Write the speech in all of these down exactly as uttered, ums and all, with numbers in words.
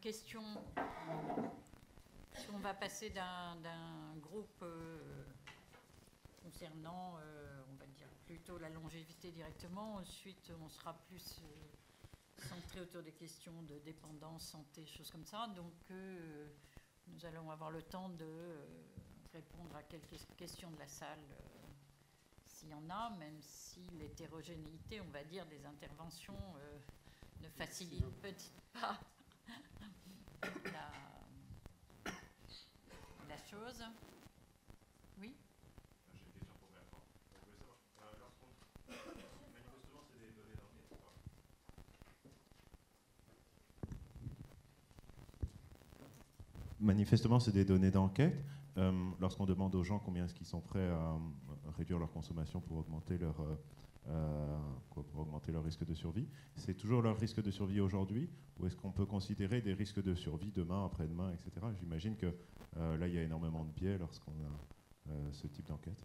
question, si on va passer d'un groupe euh, concernant, euh, on va dire, plutôt la longévité directement, ensuite on sera plus euh, centré autour des questions de dépendance, santé, choses comme ça. Donc euh, nous allons avoir le temps de euh, répondre à quelques questions de la salle, euh, s'il y en a, même si l'hétérogénéité, on va dire, des interventions euh, ne facilite peut-être pas la, la chose. Oui. J'ai une question pour Bertrand. Je voulais savoir, euh, lorsqu'on manifestement c'est des données d'enquête ou pas? Manifestement c'est des données d'enquête. Euh, lorsqu'on demande aux gens combien est-ce qu'ils sont prêts à euh, réduire leur consommation pour augmenter leur euh, euh, quoi, pour augmenter leur risque de survie, c'est toujours leur risque de survie aujourd'hui, ou est-ce qu'on peut considérer des risques de survie demain, après-demain, et cetera. J'imagine que euh, là il y a énormément de biais lorsqu'on a euh, ce type d'enquête.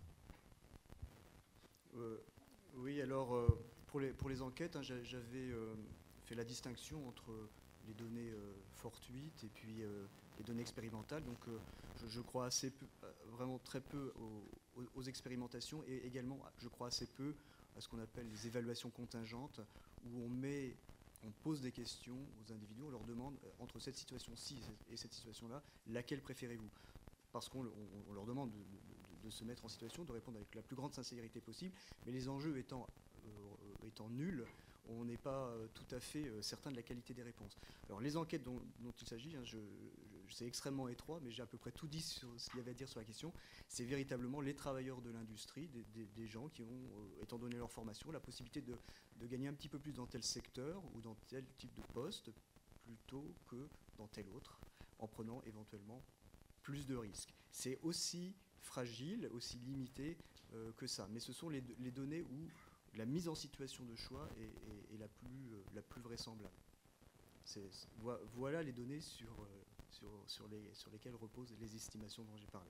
Euh, oui, alors euh, pour, les, pour les enquêtes, hein, j'avais euh, fait la distinction entre les données euh, fortuites et puis euh, les données expérimentales. Donc euh, je, je crois assez peu, vraiment très peu aux, aux, aux expérimentations, et également je crois assez peu à ce qu'on appelle les évaluations contingentes, où on met, on pose des questions aux individus, on leur demande euh, entre cette situation-ci et cette situation-là, laquelle préférez-vous? Parce qu'on on, on leur demande de, de, de se mettre en situation, de répondre avec la plus grande sincérité possible, mais les enjeux étant, euh, étant nuls, on n'est pas euh, tout à fait euh, certain de la qualité des réponses. Alors les enquêtes dont, dont il s'agit, hein, je, je, c'est extrêmement étroit, mais j'ai à peu près tout dit sur ce qu'il y avait à dire sur la question. C'est véritablement les travailleurs de l'industrie, des, des, des gens qui ont, euh, étant donné leur formation, la possibilité de, de gagner un petit peu plus dans tel secteur ou dans tel type de poste, plutôt que dans tel autre, en prenant éventuellement plus de risques. C'est aussi fragile, aussi limité euh, que ça. Mais ce sont les, les données où la mise en situation de choix est, est, est la, plus, euh, la plus vraisemblable. C'est, voilà les données sur, euh, sur, sur, les, sur lesquelles reposent les estimations dont j'ai parlé.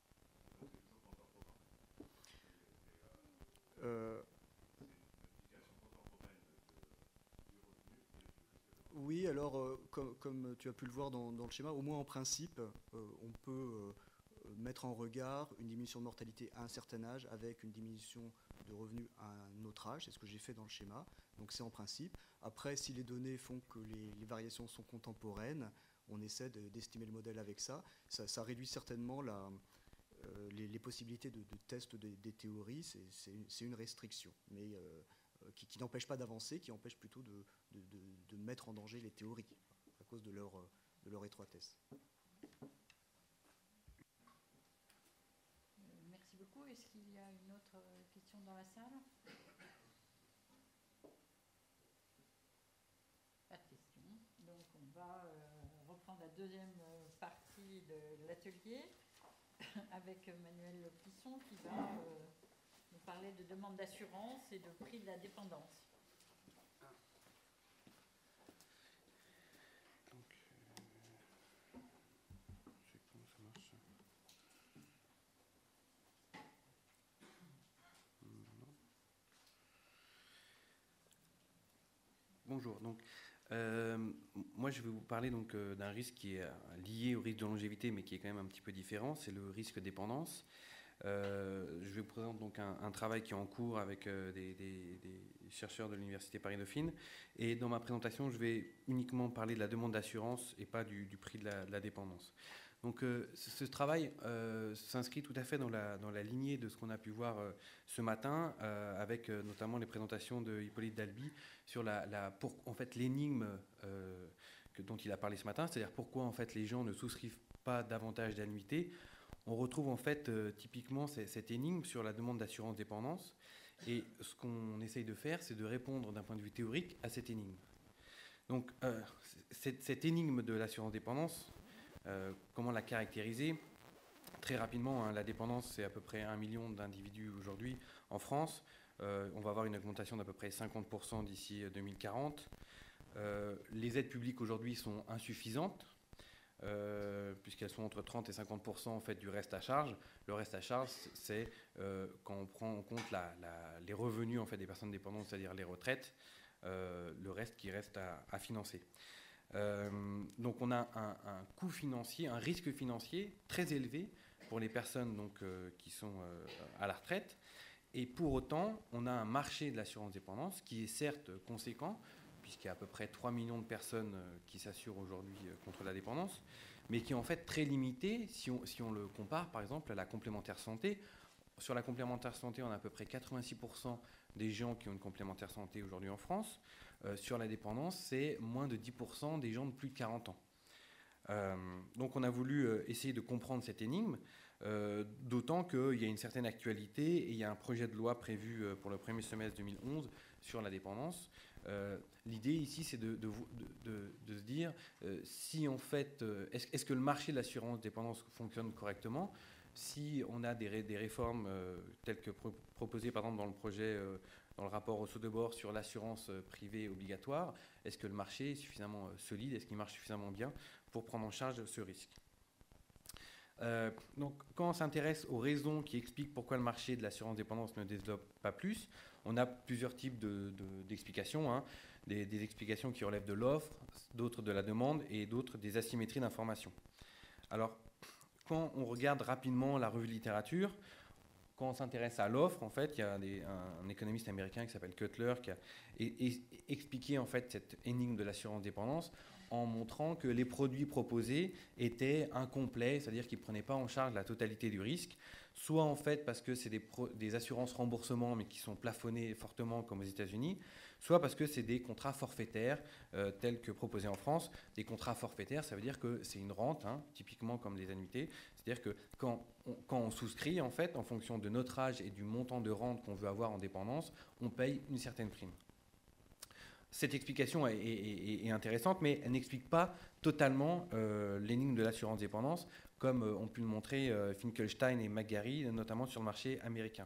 Euh, oui, alors, euh, comme, comme tu as pu le voir dans, dans le schéma, au moins en principe, euh, on peut euh, mettre en regard une diminution de mortalité à un certain âge avec une diminution de revenus à un autre âge. C'est ce que j'ai fait dans le schéma. Donc c'est en principe. Après, si les données font que les, les variations sont contemporaines, on essaie d'estimer le modèle avec ça. Ça, ça réduit certainement la, euh, les, les possibilités de, de test des, des théories. C'est une, une restriction, mais euh, qui, qui n'empêche pas d'avancer, qui empêche plutôt de, de, de, de mettre en danger les théories à cause de leur, de leur étroitesse. Merci beaucoup. Est-ce qu'il y a une autre question dans la salle? Pas de question. Donc on va euh, reprendre la deuxième partie de l'atelier avec Manuel Plisson qui va euh, nous parler de demande d'assurance et de prix de la dépendance. Bonjour. Donc, euh, moi, je vais vous parler donc euh, d'un risque qui est lié au risque de longévité, mais qui est quand même un petit peu différent. C'est le risque dépendance. Euh, je vais vous présenter donc un, un travail qui est en cours avec euh, des, des, des chercheurs de l'Université Paris-Dauphine. Et dans ma présentation, je vais uniquement parler de la demande d'assurance et pas du, du prix de la, de la dépendance. Donc euh, ce, ce travail euh, s'inscrit tout à fait dans la, dans la lignée de ce qu'on a pu voir euh, ce matin, euh, avec euh, notamment les présentations de Hippolyte Dalby sur la, la, pour, en fait, l'énigme euh, dont il a parlé ce matin, c'est-à-dire pourquoi en fait, les gens ne souscrivent pas davantage d'annuités. On retrouve en fait euh, typiquement cette énigme sur la demande d'assurance dépendance. Et ce qu'on essaye de faire, c'est de répondre d'un point de vue théorique à cette énigme. Donc euh, cette, cette énigme de l'assurance dépendance, Euh, comment la caractériser? Très rapidement, hein, la dépendance, c'est à peu près un million d'individus aujourd'hui en France. Euh, on va avoir une augmentation d'à peu près cinquante pour cent d'ici deux mille quarante. Euh, les aides publiques aujourd'hui sont insuffisantes, euh, puisqu'elles sont entre trente et cinquante pour cent en fait, du reste à charge. Le reste à charge, c'est euh, quand on prend en compte la, la, les revenus en fait, des personnes dépendantes, c'est-à-dire les retraites, euh, le reste qui reste à, à financer. Euh, donc on a un, un coût financier, un risque financier très élevé pour les personnes donc, euh, qui sont euh, à la retraite. Et pour autant, on a un marché de l'assurance dépendance qui est certes conséquent, puisqu'il y a à peu près trois millions de personnes euh, qui s'assurent aujourd'hui euh, contre la dépendance, mais qui est en fait très limité si on, si on le compare par exemple à la complémentaire santé. Sur la complémentaire santé, on a à peu près quatre-vingt-six pour cent des gens qui ont une complémentaire santé aujourd'hui en France. Euh, sur la dépendance, c'est moins de dix pour cent des gens de plus de quarante ans. Euh, donc on a voulu euh, essayer de comprendre cette énigme, euh, d'autant qu'il y a une certaine actualité et il y a un projet de loi prévu euh, pour le premier semestre deux mille onze sur la dépendance. Euh, L'idée ici, c'est de, de, de, de se dire euh, si en fait, euh, est-ce, est-ce que le marché de l'assurance dépendance fonctionne correctement ? Si on a des, ré, des réformes euh, telles que pro, proposées par exemple dans le projet, euh, dans le rapport au Sodeborn sur l'assurance euh, privée obligatoire, est-ce que le marché est suffisamment euh, solide, est-ce qu'il marche suffisamment bien pour prendre en charge ce risque ? Euh, donc, quand on s'intéresse aux raisons qui expliquent pourquoi le marché de l'assurance dépendance ne développe pas plus, on a plusieurs types de, de, d'explications. Hein. Des, des explications qui relèvent de l'offre, d'autres de la demande et d'autres des asymétries d'information. Alors, quand on regarde rapidement la revue de littérature, quand on s'intéresse à l'offre, en fait, il y a des, un, un économiste américain qui s'appelle Cutler qui a et, et expliqué en fait cette énigme de l'assurance dépendance en montrant que les produits proposés étaient incomplets, c'est-à-dire qu'ils ne prenaient pas en charge la totalité du risque, soit en fait parce que c'est des, pro, des assurances remboursements mais qui sont plafonnées fortement comme aux États-Unis, soit parce que c'est des contrats forfaitaires euh, tels que proposés en France. Des contrats forfaitaires, ça veut dire que c'est une rente, hein, typiquement comme les annuités, c'est-à-dire que quand on, quand on souscrit, en fait, en fonction de notre âge et du montant de rente qu'on veut avoir en dépendance, on paye une certaine prime. Cette explication est, est, est, est intéressante, mais elle n'explique pas totalement euh, l'énigme de l'assurance dépendance, comme euh, ont pu le montrer euh, Finkelstein et McGarry, notamment sur le marché américain.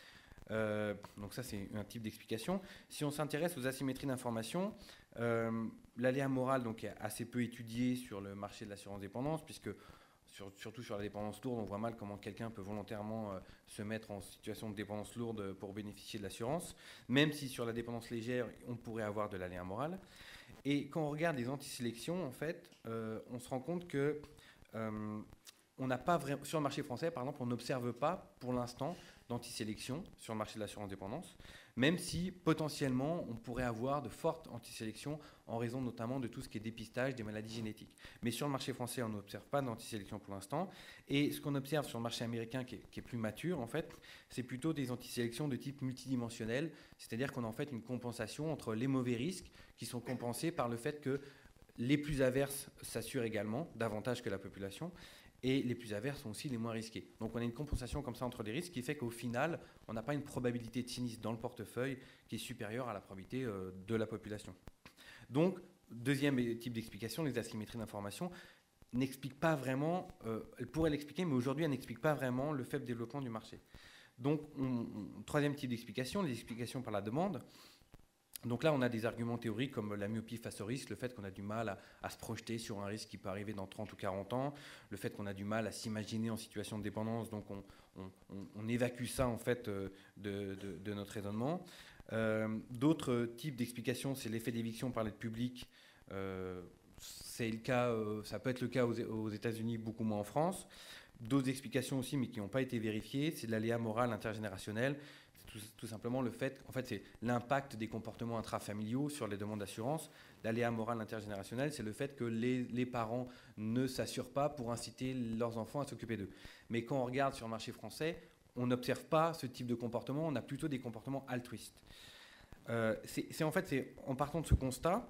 Euh, donc ça, c'est un type d'explication. Si on s'intéresse aux asymétries d'information, euh, l'aléa moral donc, est assez peu étudié sur le marché de l'assurance dépendance, puisque Sur, surtout sur la dépendance lourde, on voit mal comment quelqu'un peut volontairement euh, se mettre en situation de dépendance lourde pour bénéficier de l'assurance, même si sur la dépendance légère, on pourrait avoir de l'aléa moral. Et quand on regarde les antisélections, en fait, euh, on se rend compte que euh, on n'a pas vraiment, sur le marché français, par exemple, on n'observe pas pour l'instant d'antisélection sur le marché de l'assurance dépendance, même si potentiellement on pourrait avoir de fortes antisélections en raison notamment de tout ce qui est dépistage des maladies génétiques. Mais sur le marché français, on n'observe pas d'antisélection pour l'instant. Et ce qu'on observe sur le marché américain, qui est, qui est plus mature, en fait, c'est plutôt des antisélections de type multidimensionnel, c'est-à-dire qu'on a en fait une compensation entre les mauvais risques qui sont compensés par le fait que les plus averses s'assurent également davantage que la population. Et les plus averses sont aussi les moins risqués. Donc on a une compensation comme ça entre les risques qui fait qu'au final, on n'a pas une probabilité de sinistre dans le portefeuille qui est supérieure à la probabilité euh, de la population. Donc, deuxième type d'explication, les asymétries d'information n'expliquent pas vraiment, euh, elle pourrait l'expliquer, mais aujourd'hui elle n'explique pas vraiment le faible développement du marché. Donc, on, on, troisième type d'explication, les explications par la demande. Donc là, on a des arguments théoriques comme la myopie face au risque, le fait qu'on a du mal à, à se projeter sur un risque qui peut arriver dans trente ou quarante ans, le fait qu'on a du mal à s'imaginer en situation de dépendance, donc on, on, on, on évacue ça en fait de, de, de notre raisonnement. Euh, d'autres types d'explications, c'est l'effet d'éviction par l'aide publique. Euh, c'est le cas, euh, ça peut être le cas aux, aux États-Unis, beaucoup moins en France. D'autres explications aussi, mais qui n'ont pas été vérifiées, c'est de l'aléa moral intergénérationnel. Tout, tout simplement le fait, en fait, c'est l'impact des comportements intrafamiliaux sur les demandes d'assurance. L'aléa moral intergénérationnel, c'est le fait que les, les parents ne s'assurent pas pour inciter leurs enfants à s'occuper d'eux. Mais quand on regarde sur le marché français, on n'observe pas ce type de comportement, on a plutôt des comportements altruistes. Euh, c'est, c'est en fait, c'est en partant de ce constat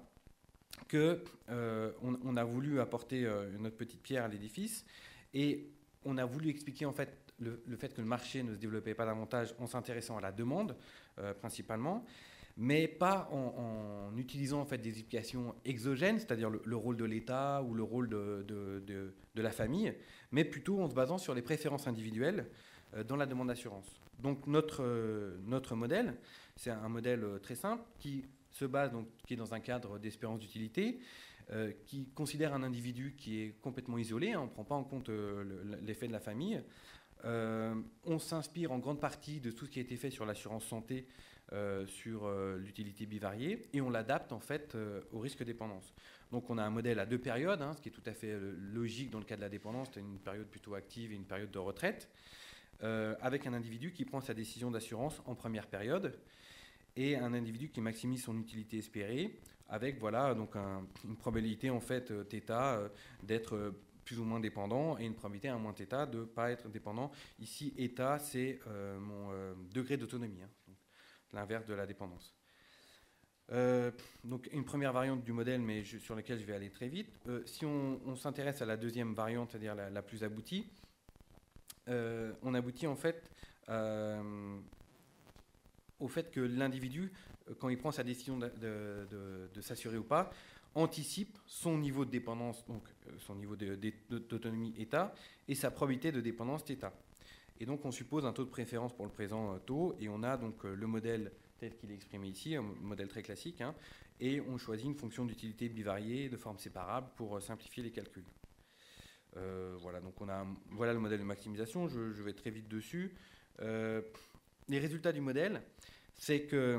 qu'on euh, on a voulu apporter euh, notre petite pierre à l'édifice et on a voulu expliquer en fait le, le fait que le marché ne se développait pas davantage en s'intéressant à la demande euh, principalement, mais pas en, en utilisant en fait des explications exogènes, c'est-à-dire le, le rôle de l'État ou le rôle de, de, de, de la famille, mais plutôt en se basant sur les préférences individuelles euh, dans la demande d'assurance. Donc notre, euh, notre modèle, c'est un modèle très simple qui se base, donc, qui est dans un cadre d'espérance d'utilité, euh, qui considère un individu qui est complètement isolé, hein, on ne prend pas en compte euh, le, l'effet de la famille, Euh, on s'inspire en grande partie de tout ce qui a été fait sur l'assurance santé, euh, sur euh, l'utilité bivariée, et on l'adapte en fait euh, au risque dépendance. Donc on a un modèle à deux périodes, hein, ce qui est tout à fait euh, logique dans le cas de la dépendance, c'est une période plutôt active et une période de retraite, euh, avec un individu qui prend sa décision d'assurance en première période, et un individu qui maximise son utilité espérée, avec voilà, donc un, une probabilité en fait euh, θ euh, d'être euh, plus ou moins dépendant, et une probabilité un moins θ de ne pas être dépendant. Ici, eta, c'est euh, mon euh, degré d'autonomie, hein, l'inverse de la dépendance. Euh, donc une première variante du modèle, mais je, sur laquelle je vais aller très vite. Euh, si on, on s'intéresse à la deuxième variante, c'est-à-dire la, la plus aboutie, euh, on aboutit en fait euh, au fait que l'individu, quand il prend sa décision de, de, de, de s'assurer ou pas, anticipe son niveau de dépendance, donc son niveau de, de, d'autonomie eta, et sa probabilité de dépendance θ. Et donc on suppose un taux de préférence pour le présent euh, taux, et on a donc euh, le modèle tel qu'il est exprimé ici, un modèle très classique, hein, et on choisit une fonction d'utilité bivariée de forme séparable pour euh, simplifier les calculs. Euh, voilà, donc on a, voilà le modèle de maximisation, je, je vais très vite dessus. Euh, les résultats du modèle, c'est que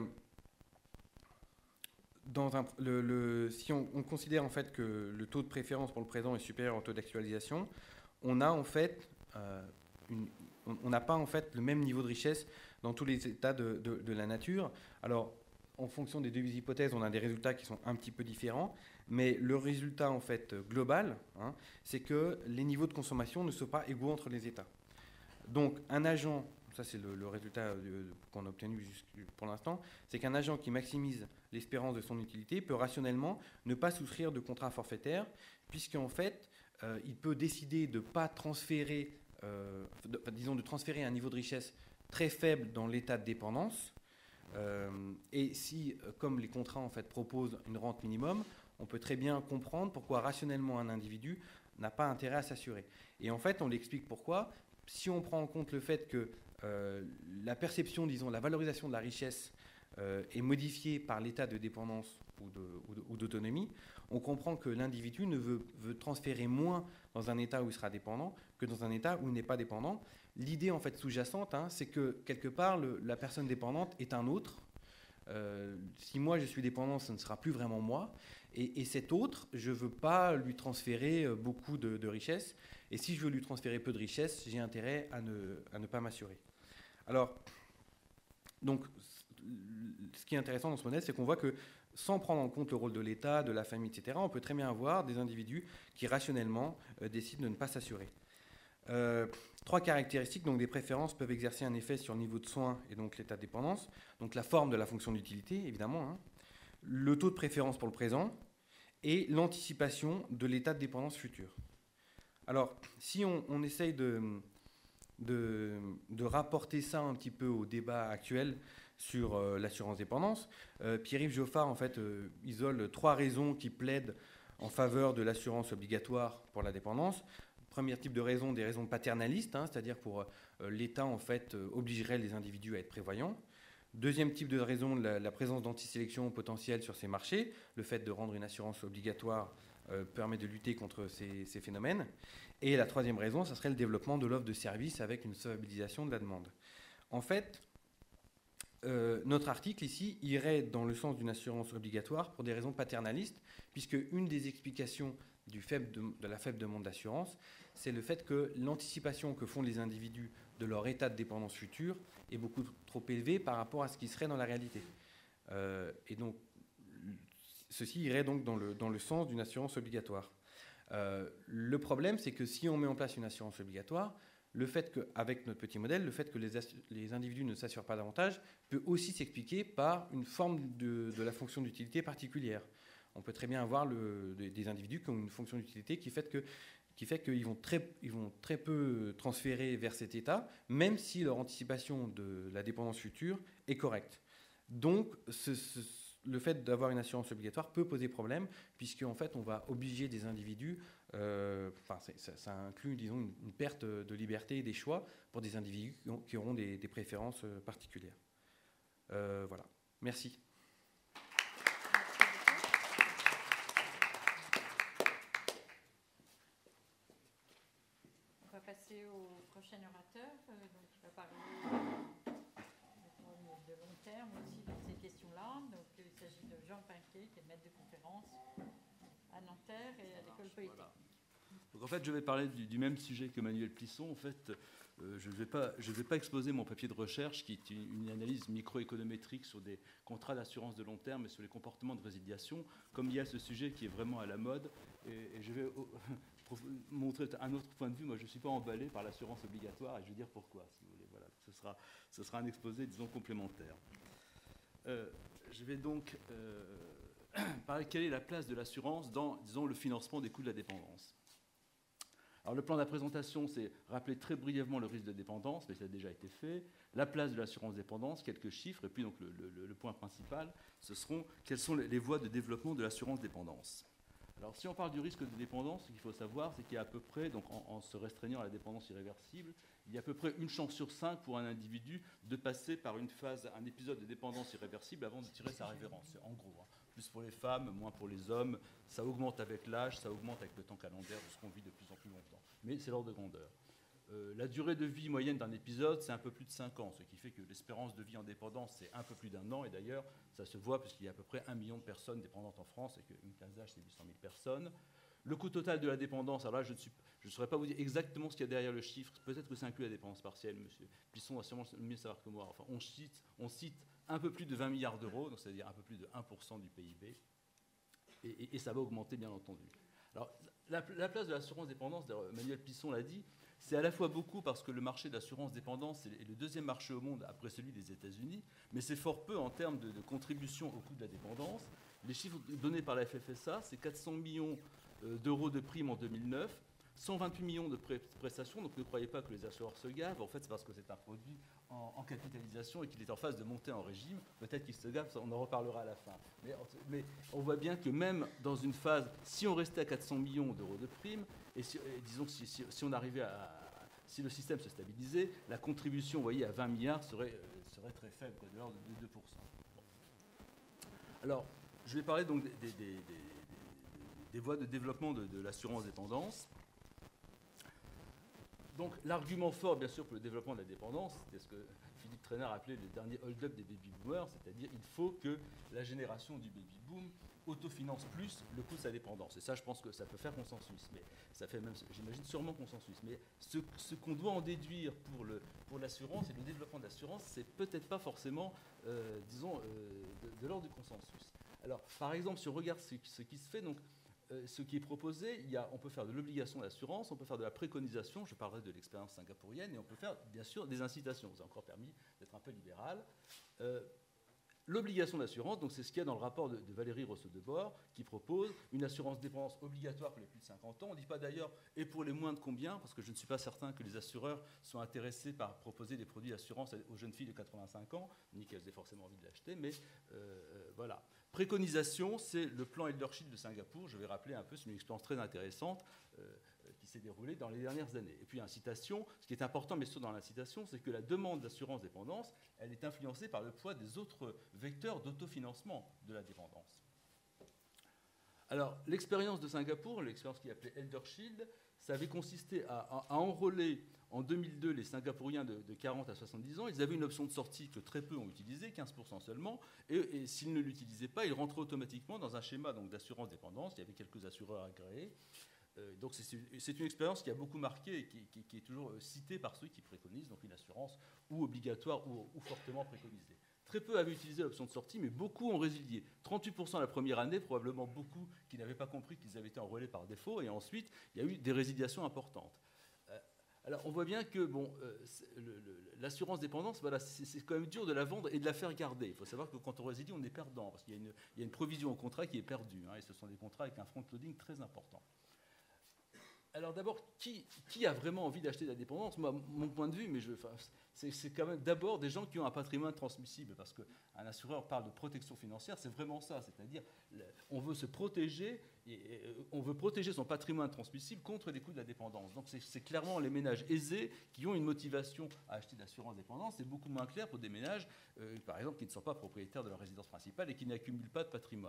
dans un, le, le, si on, on considère en fait que le taux de préférence pour le présent est supérieur au taux d'actualisation, on a en fait euh, une, on n'a pas en fait le même niveau de richesse dans tous les états de, de, de la nature. Alors, en fonction des deux hypothèses, on a des résultats qui sont un petit peu différents, mais le résultat en fait global, hein, c'est que les niveaux de consommation ne sont pas égaux entre les états. Donc, un agent, ça c'est le, le résultat qu'on a obtenu pour l'instant, c'est qu'un agent qui maximise l'espérance de son utilité peut rationnellement ne pas souscrire de contrat forfaitaire, puisqu'en fait, euh, il peut décider de ne pas transférer, euh, de, disons de transférer un niveau de richesse très faible dans l'état de dépendance. Euh, et si, comme les contrats en fait proposent une rente minimum, on peut très bien comprendre pourquoi rationnellement un individu n'a pas intérêt à s'assurer. Et en fait, on l'explique pourquoi. Si on prend en compte le fait que euh, la perception, disons, la valorisation de la richesse euh, est modifiée par l'état de dépendance ou, de, ou, de, ou d'autonomie, on comprend que l'individu ne veut, veut transférer moins dans un état où il sera dépendant que dans un état où il n'est pas dépendant. L'idée en fait sous-jacente, hein, c'est que quelque part, le, la personne dépendante est un autre. Euh, si moi je suis dépendant, ce ne sera plus vraiment moi. Et, et cet autre, je ne veux pas lui transférer beaucoup de, de richesse. Et si je veux lui transférer peu de richesse, j'ai intérêt à ne, à ne pas m'assurer. Alors, donc, ce qui est intéressant dans ce modèle, c'est qu'on voit que sans prendre en compte le rôle de l'État, de la famille, et cetera, on peut très bien avoir des individus qui rationnellement euh, décident de ne pas s'assurer. Euh, trois caractéristiques, donc des préférences, peuvent exercer un effet sur le niveau de soins et donc l'état de dépendance. Donc la forme de la fonction d'utilité, évidemment, hein, le taux de préférence pour le présent et l'anticipation de l'état de dépendance futur. Alors, si on, on essaye de, de, de rapporter ça un petit peu au débat actuel sur euh, l'assurance dépendance, euh, Pierre-Yves Geoffard en fait euh, isole trois raisons qui plaident en faveur de l'assurance obligatoire pour la dépendance. Premier type de raison, des raisons paternalistes, hein, c'est-à-dire pour euh, l'État en fait euh, obligerait les individus à être prévoyants. Deuxième type de raison, la, la présence d'antisélection potentielle sur ces marchés. Le fait de rendre une assurance obligatoire euh, permet de lutter contre ces, ces phénomènes. Et la troisième raison, ça serait le développement de l'offre de services avec une stabilisation de la demande. En fait, euh, notre article ici irait dans le sens d'une assurance obligatoire pour des raisons paternalistes, puisque une des explications du faible de, de la faible demande d'assurance, c'est le fait que l'anticipation que font les individus de leur état de dépendance future est beaucoup trop élevée par rapport à ce qui serait dans la réalité. Euh, et donc, ceci irait donc dans le, dans le sens d'une assurance obligatoire. Euh, le problème, c'est que si on met en place une assurance obligatoire, le fait qu'avec notre petit modèle, le fait que les, les individus ne s'assurent pas davantage peut aussi s'expliquer par une forme de, de la fonction d'utilité particulière. On peut très bien avoir le, des, des individus qui ont une fonction d'utilité qui fait que qui fait qu'ils vont très, ils vont très peu transférer vers cet état, même si leur anticipation de la dépendance future est correcte. Donc, ce, ce, le fait d'avoir une assurance obligatoire peut poser problème, puisqu'en fait, on va obliger des individus, euh, enfin, ça, ça inclut, disons, une, une perte de liberté et des choix pour des individus qui, ont, qui auront des, des préférences particulières. Euh, voilà. Merci. On va passer passer au prochain orateur, euh, donc il va parler euh, de long terme aussi dans ces questions-là. Donc euh, il s'agit de Jean Pinquet, qui est maître de conférence à Nanterre et à l'école Polytechnique. Voilà. Donc en fait, je vais parler du, du même sujet que Manuel Plisson. En fait, euh, je ne vais pas, je vais pas exposer mon papier de recherche, qui est une, une analyse microéconométrique sur des contrats d'assurance de long terme et sur les comportements de résiliation, comme il y a ce sujet qui est vraiment à la mode. Et, et je vais oh, pour montrer un autre point de vue. Moi, je ne suis pas emballé par l'assurance obligatoire, et je vais dire pourquoi, si vous voulez. Voilà, ce sera, ce sera un exposé, disons, complémentaire. Euh, je vais donc euh, parler de quelle est la place de l'assurance dans, disons, le financement des coûts de la dépendance. Alors, le plan de la présentation, c'est rappeler très brièvement le risque de dépendance, mais ça a déjà été fait. La place de l'assurance dépendance, quelques chiffres, et puis donc le, le, le point principal, ce seront quelles sont les, les voies de développement de l'assurance dépendance. Alors, si on parle du risque de dépendance, ce qu'il faut savoir, c'est qu'il y a à peu près, donc en, en se restreignant à la dépendance irréversible, il y a à peu près une chance sur cinq pour un individu de passer par une phase, un épisode de dépendance irréversible avant de tirer sa révérence. En gros, hein. Plus pour les femmes, moins pour les hommes. Ça augmente avec l'âge, ça augmente avec le temps calendaire de ce qu'on vit de plus en plus longtemps. Mais c'est l'ordre de grandeur. Euh, la durée de vie moyenne d'un épisode, c'est un peu plus de cinq ans, ce qui fait que l'espérance de vie en dépendance, c'est un peu plus d'un an. Et d'ailleurs, ça se voit puisqu'il y a à peu près un million de personnes dépendantes en France et qu'une classe d'âge, c'est huit cent mille personnes. Le coût total de la dépendance, alors là, je ne saurais pas vous dire exactement ce qu'il y a derrière le chiffre. Peut-être que ça inclut la dépendance partielle, monsieur Plisson va sûrement mieux savoir que moi. Enfin, on cite, on cite un peu plus de vingt milliards d'euros, donc c'est-à-dire un peu plus de un pour cent du P I B. Et, et, et ça va augmenter, bien entendu. Alors, la, la place de l'assurance dépendance, Manuel Plisson l'a dit, c'est à la fois beaucoup parce que le marché de l'assurance dépendance est le deuxième marché au monde après celui des États-Unis, mais c'est fort peu en termes de, de contribution au coût de la dépendance. Les chiffres donnés par la F F S A, c'est quatre cents millions d'euros de primes en deux mille neuf, cent vingt-huit millions de prestations, donc ne croyez pas que les assureurs se gavent, en fait c'est parce que c'est un produit en, en capitalisation et qu'il est en phase de monter en régime, peut-être qu'il se gave, on en reparlera à la fin. Mais, mais on voit bien que même dans une phase, si on restait à quatre cents millions d'euros de primes, et, si, et disons que si, si, si on arrivait à, si le système se stabilisait, la contribution, vous voyez, à vingt milliards serait, euh, serait très faible, quoi, de l'ordre de deux pour cent. Bon. Alors, je vais parler donc des, des, des, des des voies de développement de, de l'assurance dépendance. Donc l'argument fort, bien sûr, pour le développement de la dépendance, c'est ce que Philippe Trainard appelait le dernier hold-up des baby-boomers, c'est-à-dire il faut que la génération du baby-boom autofinance plus le coût de sa dépendance. Et ça, je pense que ça peut faire consensus, mais ça fait même, j'imagine, sûrement consensus. Mais ce, ce qu'on doit en déduire pour, le, pour l'assurance et le développement de l'assurance, c'est peut-être pas forcément, euh, disons, euh, de, de l'ordre du consensus. Alors, par exemple, si on regarde ce, ce qui se fait, donc, Euh, ce qui est proposé, il y a, on peut faire de l'obligation d'assurance, on peut faire de la préconisation, je parlerai de l'expérience singapourienne, et on peut faire bien sûr des incitations. Vous avez encore permis d'être un peu libéral. Euh, L'obligation d'assurance, donc c'est ce qu'il y a dans le rapport de, de Valérie Rousseau-Debord, qui propose une assurance dépendance obligatoire pour les plus de cinquante ans. On ne dit pas d'ailleurs, et pour les moins de combien, parce que je ne suis pas certain que les assureurs soient intéressés par proposer des produits d'assurance aux jeunes filles de quatre-vingt-cinq ans, ni qu'elles aient forcément envie de l'acheter, mais euh, voilà. Préconisation, c'est le plan Eldershield de Singapour. Je vais rappeler un peu, c'est une expérience très intéressante euh, qui s'est déroulée dans les dernières années. Et puis, incitation, ce qui est important, mais surtout dans l'incitation, c'est que la demande d'assurance dépendance, elle est influencée par le poids des autres vecteurs d'autofinancement de la dépendance. Alors, l'expérience de Singapour, l'expérience qui est appelée Eldershield, ça avait consisté à, à, à enrôler en deux mille deux les Singapouriens de, de quarante à soixante-dix ans. Ils avaient une option de sortie que très peu ont utilisée, quinze pour cent seulement, et, et s'ils ne l'utilisaient pas, ils rentraient automatiquement dans un schéma donc, d'assurance dépendance. Il y avait quelques assureurs agréés. Euh, donc c'est, c'est une expérience qui a beaucoup marqué et qui, qui, qui est toujours citée par ceux qui préconisent donc une assurance ou obligatoire ou, ou fortement préconisée. Très peu avaient utilisé l'option de sortie, mais beaucoup ont résilié. trente-huit pour cent la première année, probablement beaucoup qui n'avaient pas compris qu'ils avaient été enrôlés par défaut, et ensuite, il y a eu des résiliations importantes. Euh, alors, on voit bien que bon, euh, le, le, l'assurance dépendance, voilà, c'est, c'est quand même dur de la vendre et de la faire garder. Il faut savoir que quand on résilie, on est perdant, parce qu'il y a une, il y a une provision au contrat qui est perdue, hein, et ce sont des contrats avec un front-loading très important. Alors d'abord, qui, qui a vraiment envie d'acheter de la dépendance ? Moi, mon point de vue, mais je, enfin, c'est, c'est quand même d'abord des gens qui ont un patrimoine transmissible, parce qu'un assureur parle de protection financière, c'est vraiment ça, c'est-à-dire on veut se protéger, et, et on veut protéger son patrimoine transmissible contre les coûts de la dépendance. Donc c'est, c'est clairement les ménages aisés qui ont une motivation à acheter de l'assurance dépendance. C'est beaucoup moins clair pour des ménages, euh, par exemple, qui ne sont pas propriétaires de leur résidence principale et qui n'accumulent pas de patrimoine.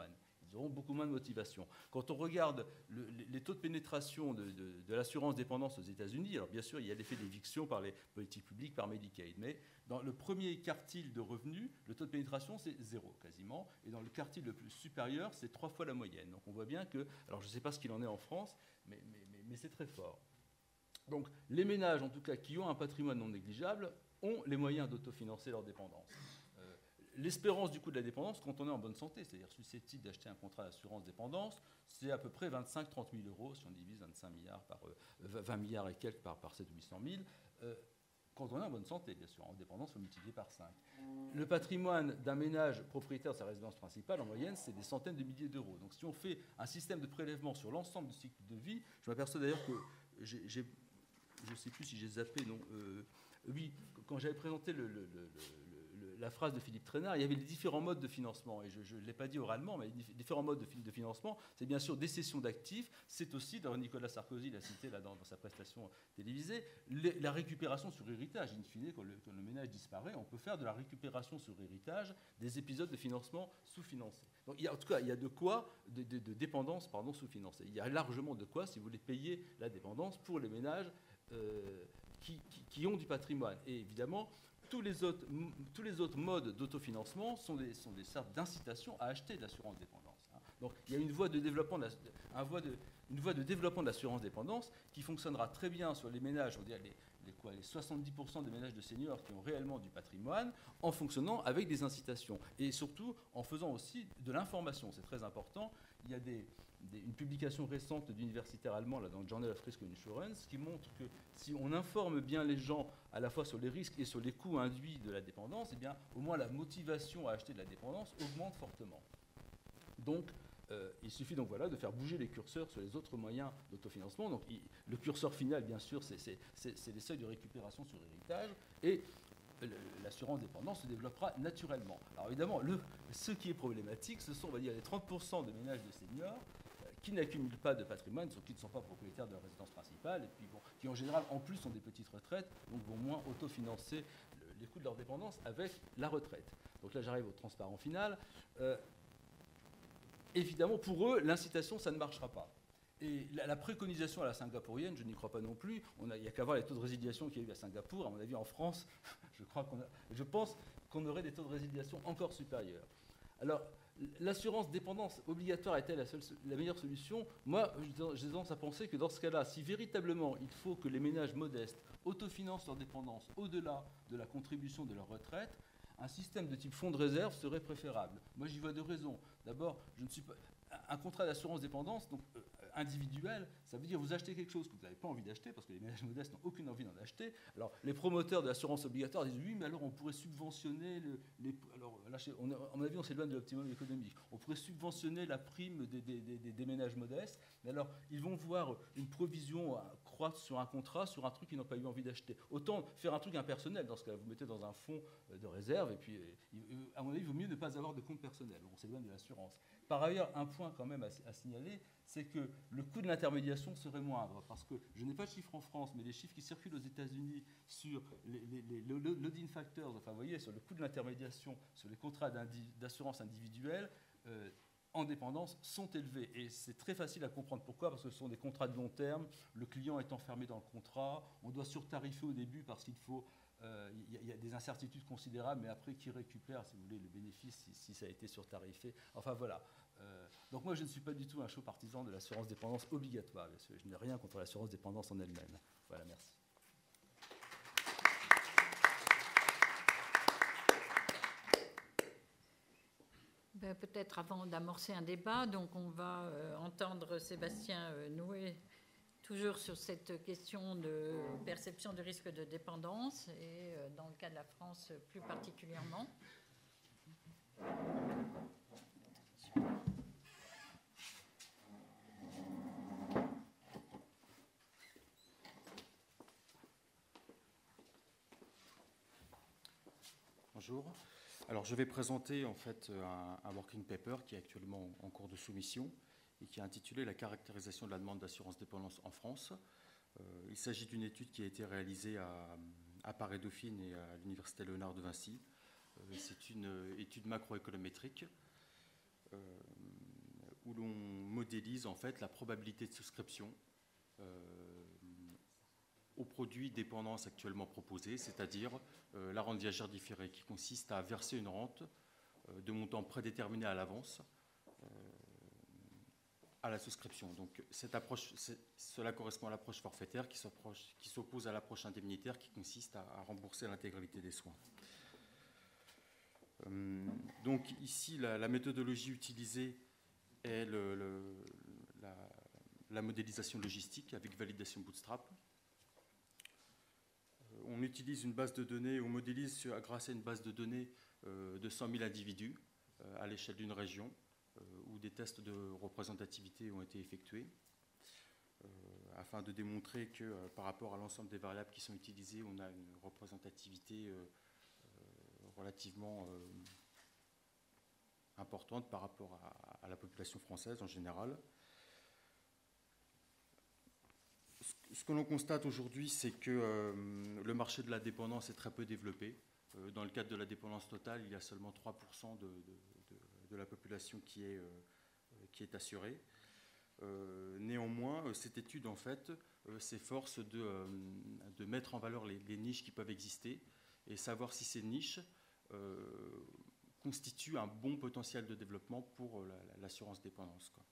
Ils auront beaucoup moins de motivation. Quand on regarde le, les taux de pénétration de, de, de l'assurance dépendance aux États-Unis, alors bien sûr, il y a l'effet d'éviction par les politiques publiques, par Medicaid, mais dans le premier quartile de revenus, le taux de pénétration, c'est zéro quasiment, et dans le quartile le plus supérieur, c'est trois fois la moyenne. Donc on voit bien que, alors je ne sais pas ce qu'il en est en France, mais, mais, mais, mais c'est très fort. Donc les ménages, en tout cas, qui ont un patrimoine non négligeable, ont les moyens d'autofinancer leur dépendance. Euh, l'espérance du coût de la dépendance, quand on est en bonne santé, c'est-à-dire susceptible d'acheter un contrat d'assurance dépendance, c'est à peu près vingt-cinq à trente mille euros, si on divise vingt-cinq milliards par euh, vingt milliards et quelques par, par sept cents ou huit cent mille. Euh, quand on est en bonne santé, bien sûr, en dépendance, il faut multiplier par cinq. Le patrimoine d'un ménage propriétaire de sa résidence principale, en moyenne, c'est des centaines de milliers d'euros. Donc si on fait un système de prélèvement sur l'ensemble du cycle de vie, je m'aperçois d'ailleurs que j'ai, j'ai, je ne sais plus si j'ai zappé, non, euh, oui, quand j'avais présenté le, le, le, le, la phrase de Philippe Trainard, il y avait les différents modes de financement, et je ne l'ai pas dit oralement, mais les différents modes de, de financement, c'est bien sûr des cessions d'actifs, c'est aussi, dans Nicolas Sarkozy l'a cité là, dans, dans sa prestation télévisée, les, la récupération sur héritage. In fine, quand le, quand le ménage disparaît, on peut faire de la récupération sur héritage des épisodes de financement sous-financés. Donc, il y a, en tout cas, il y a de quoi, de, de, de dépendance pardon, sous-financée. Il y a largement de quoi, si vous voulez payer la dépendance pour les ménages euh, qui, qui, qui ont du patrimoine. Et évidemment, tous les autres, tous les autres modes d'autofinancement sont des, sont des sortes d'incitation à acheter de l'assurance dépendance. Donc il y a une voie de développement de, la, un voie de, une voie de développement de l'assurance dépendance qui fonctionnera très bien sur les ménages, on dirait les, les, quoi, les soixante-dix pour cent des ménages de seniors qui ont réellement du patrimoine, en fonctionnant avec des incitations. Et surtout en faisant aussi de l'information, c'est très important. Il y a des... Des, une publication récente d'universitaires allemands là, dans le Journal of Risk Insurance qui montre que si on informe bien les gens à la fois sur les risques et sur les coûts induits de la dépendance, eh bien, au moins la motivation à acheter de la dépendance augmente fortement. Donc, euh, il suffit donc voilà, de faire bouger les curseurs sur les autres moyens d'autofinancement. Donc, il, le curseur final, bien sûr, c'est, c'est, c'est, c'est les seuils de récupération sur héritage et l'assurance dépendance se développera naturellement. Alors évidemment, le, ce qui est problématique, ce sont, on va dire, les trente pour cent des ménages de seniors qui n'accumulent pas de patrimoine, qui ne sont pas propriétaires de leur résidence principale, et puis bon, qui en général en plus ont des petites retraites, donc vont moins autofinancer le, les coûts de leur dépendance avec la retraite. Donc là j'arrive au transparent final. Euh, évidemment pour eux, l'incitation ça ne marchera pas. Et la, la préconisation à la singapourienne, je n'y crois pas non plus. On a, il n'y a qu'à voir les taux de résiliation qu'il y a eu à Singapour. À mon avis, en France, je, crois qu'on a, je pense qu'on aurait des taux de résiliation encore supérieurs. Alors, l'assurance dépendance obligatoire est-elle la, seule, la meilleure solution? Moi, j'ai tendance à penser que dans ce cas-là, si véritablement il faut que les ménages modestes autofinancent leur dépendance au-delà de la contribution de leur retraite, un système de type fonds de réserve serait préférable. Moi, j'y vois deux raisons. D'abord, je ne suis pas... un contrat d'assurance dépendance, donc euh, individuel, ça veut dire vous achetez quelque chose que vous n'avez pas envie d'acheter, parce que les ménages modestes n'ont aucune envie d'en acheter. Alors, les promoteurs de l'assurance obligatoire disent oui, mais alors on pourrait subventionner le, les... Alors, là, on, à mon avis, on s'éloigne de l'optimum économique. On pourrait subventionner la prime des, des, des, des ménages modestes, mais alors, ils vont voir une provision croître sur un contrat, sur un truc qu'ils n'ont pas eu envie d'acheter. Autant faire un truc impersonnel, dans ce cas-là, vous mettez dans un fonds de réserve, et puis, à mon avis, il vaut mieux ne pas avoir de compte personnel. On s'éloigne de l'assurance. Par ailleurs, un point quand même à, à signaler, c'est que le coût de l'intermédiation serait moindre, parce que je n'ai pas de chiffres en France, mais les chiffres qui circulent aux États-Unis sur les, les, les loading factors, enfin vous voyez, sur le coût de l'intermédiation, sur les contrats d'assurance individuelle, euh, en dépendance, sont élevés. Et c'est très facile à comprendre pourquoi, parce que ce sont des contrats de long terme, le client est enfermé dans le contrat, on doit surtarifer au début parce qu'il faut... Il euh, y, y a des incertitudes considérables, mais après, qui récupère, si vous voulez, le bénéfice si, si ça a été surtarifé. Enfin, voilà. Euh, donc moi, je ne suis pas du tout un chaud partisan de l'assurance dépendance obligatoire. Je n'ai rien contre l'assurance dépendance en elle-même. Voilà, merci. Ben, peut-être avant d'amorcer un débat, donc on va euh, entendre Sébastien euh, Noué, toujours sur cette question de perception du risque de dépendance, et euh, dans le cas de la France plus particulièrement. Bonjour. Alors, je vais présenter en fait un, un working paper qui est actuellement en cours de soumission et qui est intitulé « La caractérisation de la demande d'assurance dépendance en France ». Euh, il s'agit d'une étude qui a été réalisée à, à Paris-Dauphine et à l'Université Léonard de Vinci. Euh, c'est une étude macroéconométrique. Euh, où l'on modélise en fait la probabilité de souscription euh, aux produits dépendance actuellement proposés, c'est-à-dire euh, la rente viagère différée, qui consiste à verser une rente euh, de montant prédéterminé à l'avance euh, à la souscription. Donc cette approche, cela correspond à l'approche forfaitaire qui s'oppose à l'approche indemnitaire qui consiste à, à rembourser l'intégralité des soins. Euh, donc ici, la, la méthodologie utilisée est le, le, la, la modélisation logistique avec validation bootstrap. Euh, on utilise une base de données, on modélise sur, grâce à une base de données euh, de cent mille individus euh, à l'échelle d'une région, où des tests de représentativité ont été effectués, euh, afin de démontrer que euh, par rapport à l'ensemble des variables qui sont utilisées, on a une représentativité euh, euh, relativement euh, importante par rapport à, à la population française en général. Ce, ce que l'on constate aujourd'hui, c'est que euh, le marché de la dépendance est très peu développé. Euh, dans le cadre de la dépendance totale, il y a seulement trois pour cent de, de, de de la population qui est, euh, qui est assurée. Euh, néanmoins, cette étude, en fait, euh, s'efforce de, euh, de mettre en valeur les, les niches qui peuvent exister et savoir si ces niches euh, constituent un bon potentiel de développement pour la, l'assurance dépendance, quoi.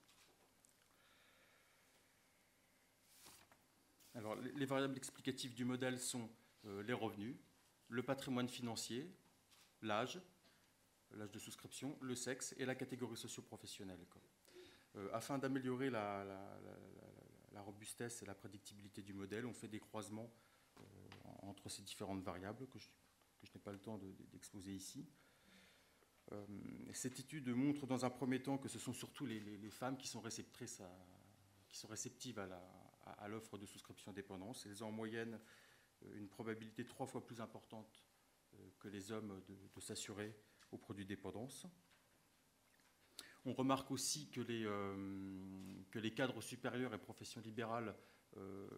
Alors, les, les variables explicatives du modèle sont euh, les revenus, le patrimoine financier, l'âge, l'âge de souscription, le sexe et la catégorie socio-professionnelle. Euh, afin d'améliorer la, la, la, la robustesse et la prédictibilité du modèle, on fait des croisements euh, entre ces différentes variables que je, que je n'ai pas le temps de, d'exposer ici. Euh, cette étude montre dans un premier temps que ce sont surtout les, les, les femmes qui sont réceptrices, à, qui sont réceptives à, la, à, à l'offre de souscription dépendance. Elles ont en moyenne une probabilité trois fois plus importante euh, que les hommes de, de s'assurer aux produits dépendance. On remarque aussi que les, euh, que les cadres supérieurs et professions libérales euh,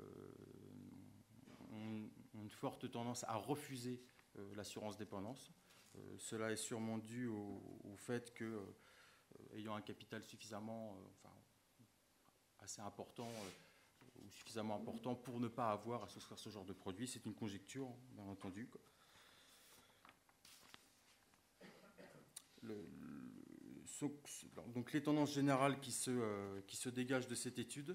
ont, ont une forte tendance à refuser euh, l'assurance dépendance. Euh, cela est sûrement dû au, au fait que, euh, ayant un capital suffisamment, euh, enfin, assez important, euh, ou suffisamment important pour ne pas avoir à souscrire ce genre de produit, c'est une conjecture, bien entendu, quoi. Le, le, donc les tendances générales qui se, euh, qui se dégagent de cette étude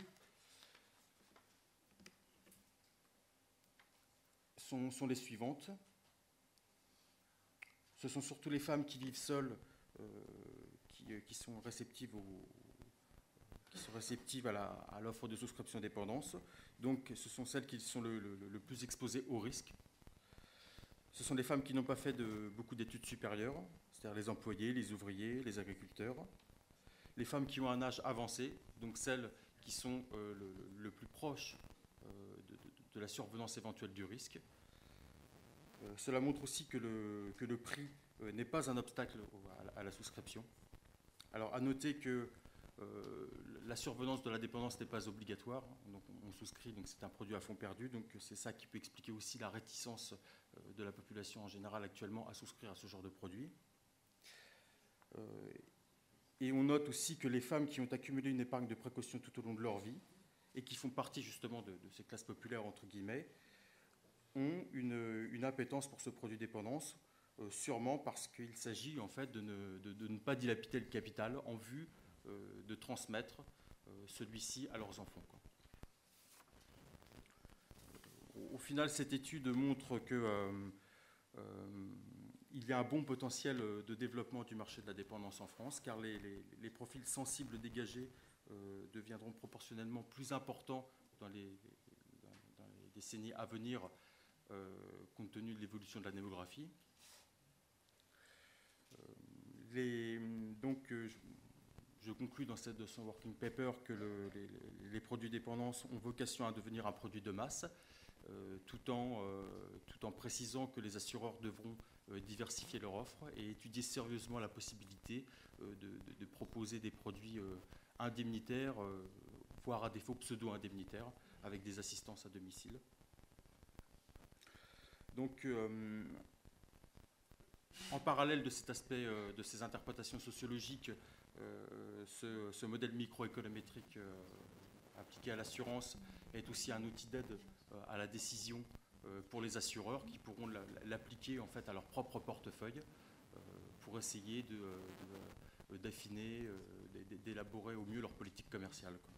sont, sont les suivantes. Ce sont surtout les femmes qui vivent seules euh, qui, qui sont réceptives, au, qui sont réceptives à, la, à l'offre de souscription dépendance. Donc ce sont celles qui sont le, le, le plus exposées au risque. Ce sont les femmes qui n'ont pas fait de, beaucoup d'études supérieures, c'est-à-dire les employés, les ouvriers, les agriculteurs. Les femmes qui ont un âge avancé, donc celles qui sont euh, le, le plus proches euh, de, de, de la survenance éventuelle du risque. Euh, cela montre aussi que le, que le prix euh, n'est pas un obstacle à la, à la souscription. Alors, à noter que euh, la survenance de la dépendance n'est pas obligatoire, donc on, on souscrit, donc c'est un produit à fond perdu, donc c'est ça qui peut expliquer aussi la réticence euh, de la population en général actuellement à souscrire à ce genre de produit. Euh, et on note aussi que les femmes qui ont accumulé une épargne de précaution tout au long de leur vie et qui font partie justement de, de ces classes populaires entre guillemets ont une, une appétence pour ce produit dépendance, euh, sûrement parce qu'il s'agit en fait de ne, de, de ne pas dilapider le capital en vue euh, de transmettre euh, celui-ci à leurs enfants, quoi. Au, au final, cette étude montre que euh, euh, il y a un bon potentiel de développement du marché de la dépendance en France, car les, les, les profils sensibles dégagés euh, deviendront proportionnellement plus importants dans les, dans, dans les décennies à venir, euh, compte tenu de l'évolution de la démographie. Euh, les, donc, euh, je, je conclus dans cette, de son working paper que le, les, les produits dépendance ont vocation à devenir un produit de masse, euh, tout, en, euh, tout en précisant que les assureurs devront euh, diversifier leur offre et étudier sérieusement la possibilité euh, de, de, de proposer des produits euh, indemnitaires, euh, voire à défaut pseudo-indemnitaires, avec des assistances à domicile. Donc, euh, En parallèle de cet aspect, euh, de ces interprétations sociologiques, euh, ce, ce modèle microéconométrique euh, appliqué à l'assurance est aussi un outil d'aide euh, à la décision euh, pour les assureurs qui pourront l'appliquer en fait à leur propre portefeuille euh, pour essayer de, de, d'affiner, euh, d'élaborer au mieux leur politique commerciale, quoi.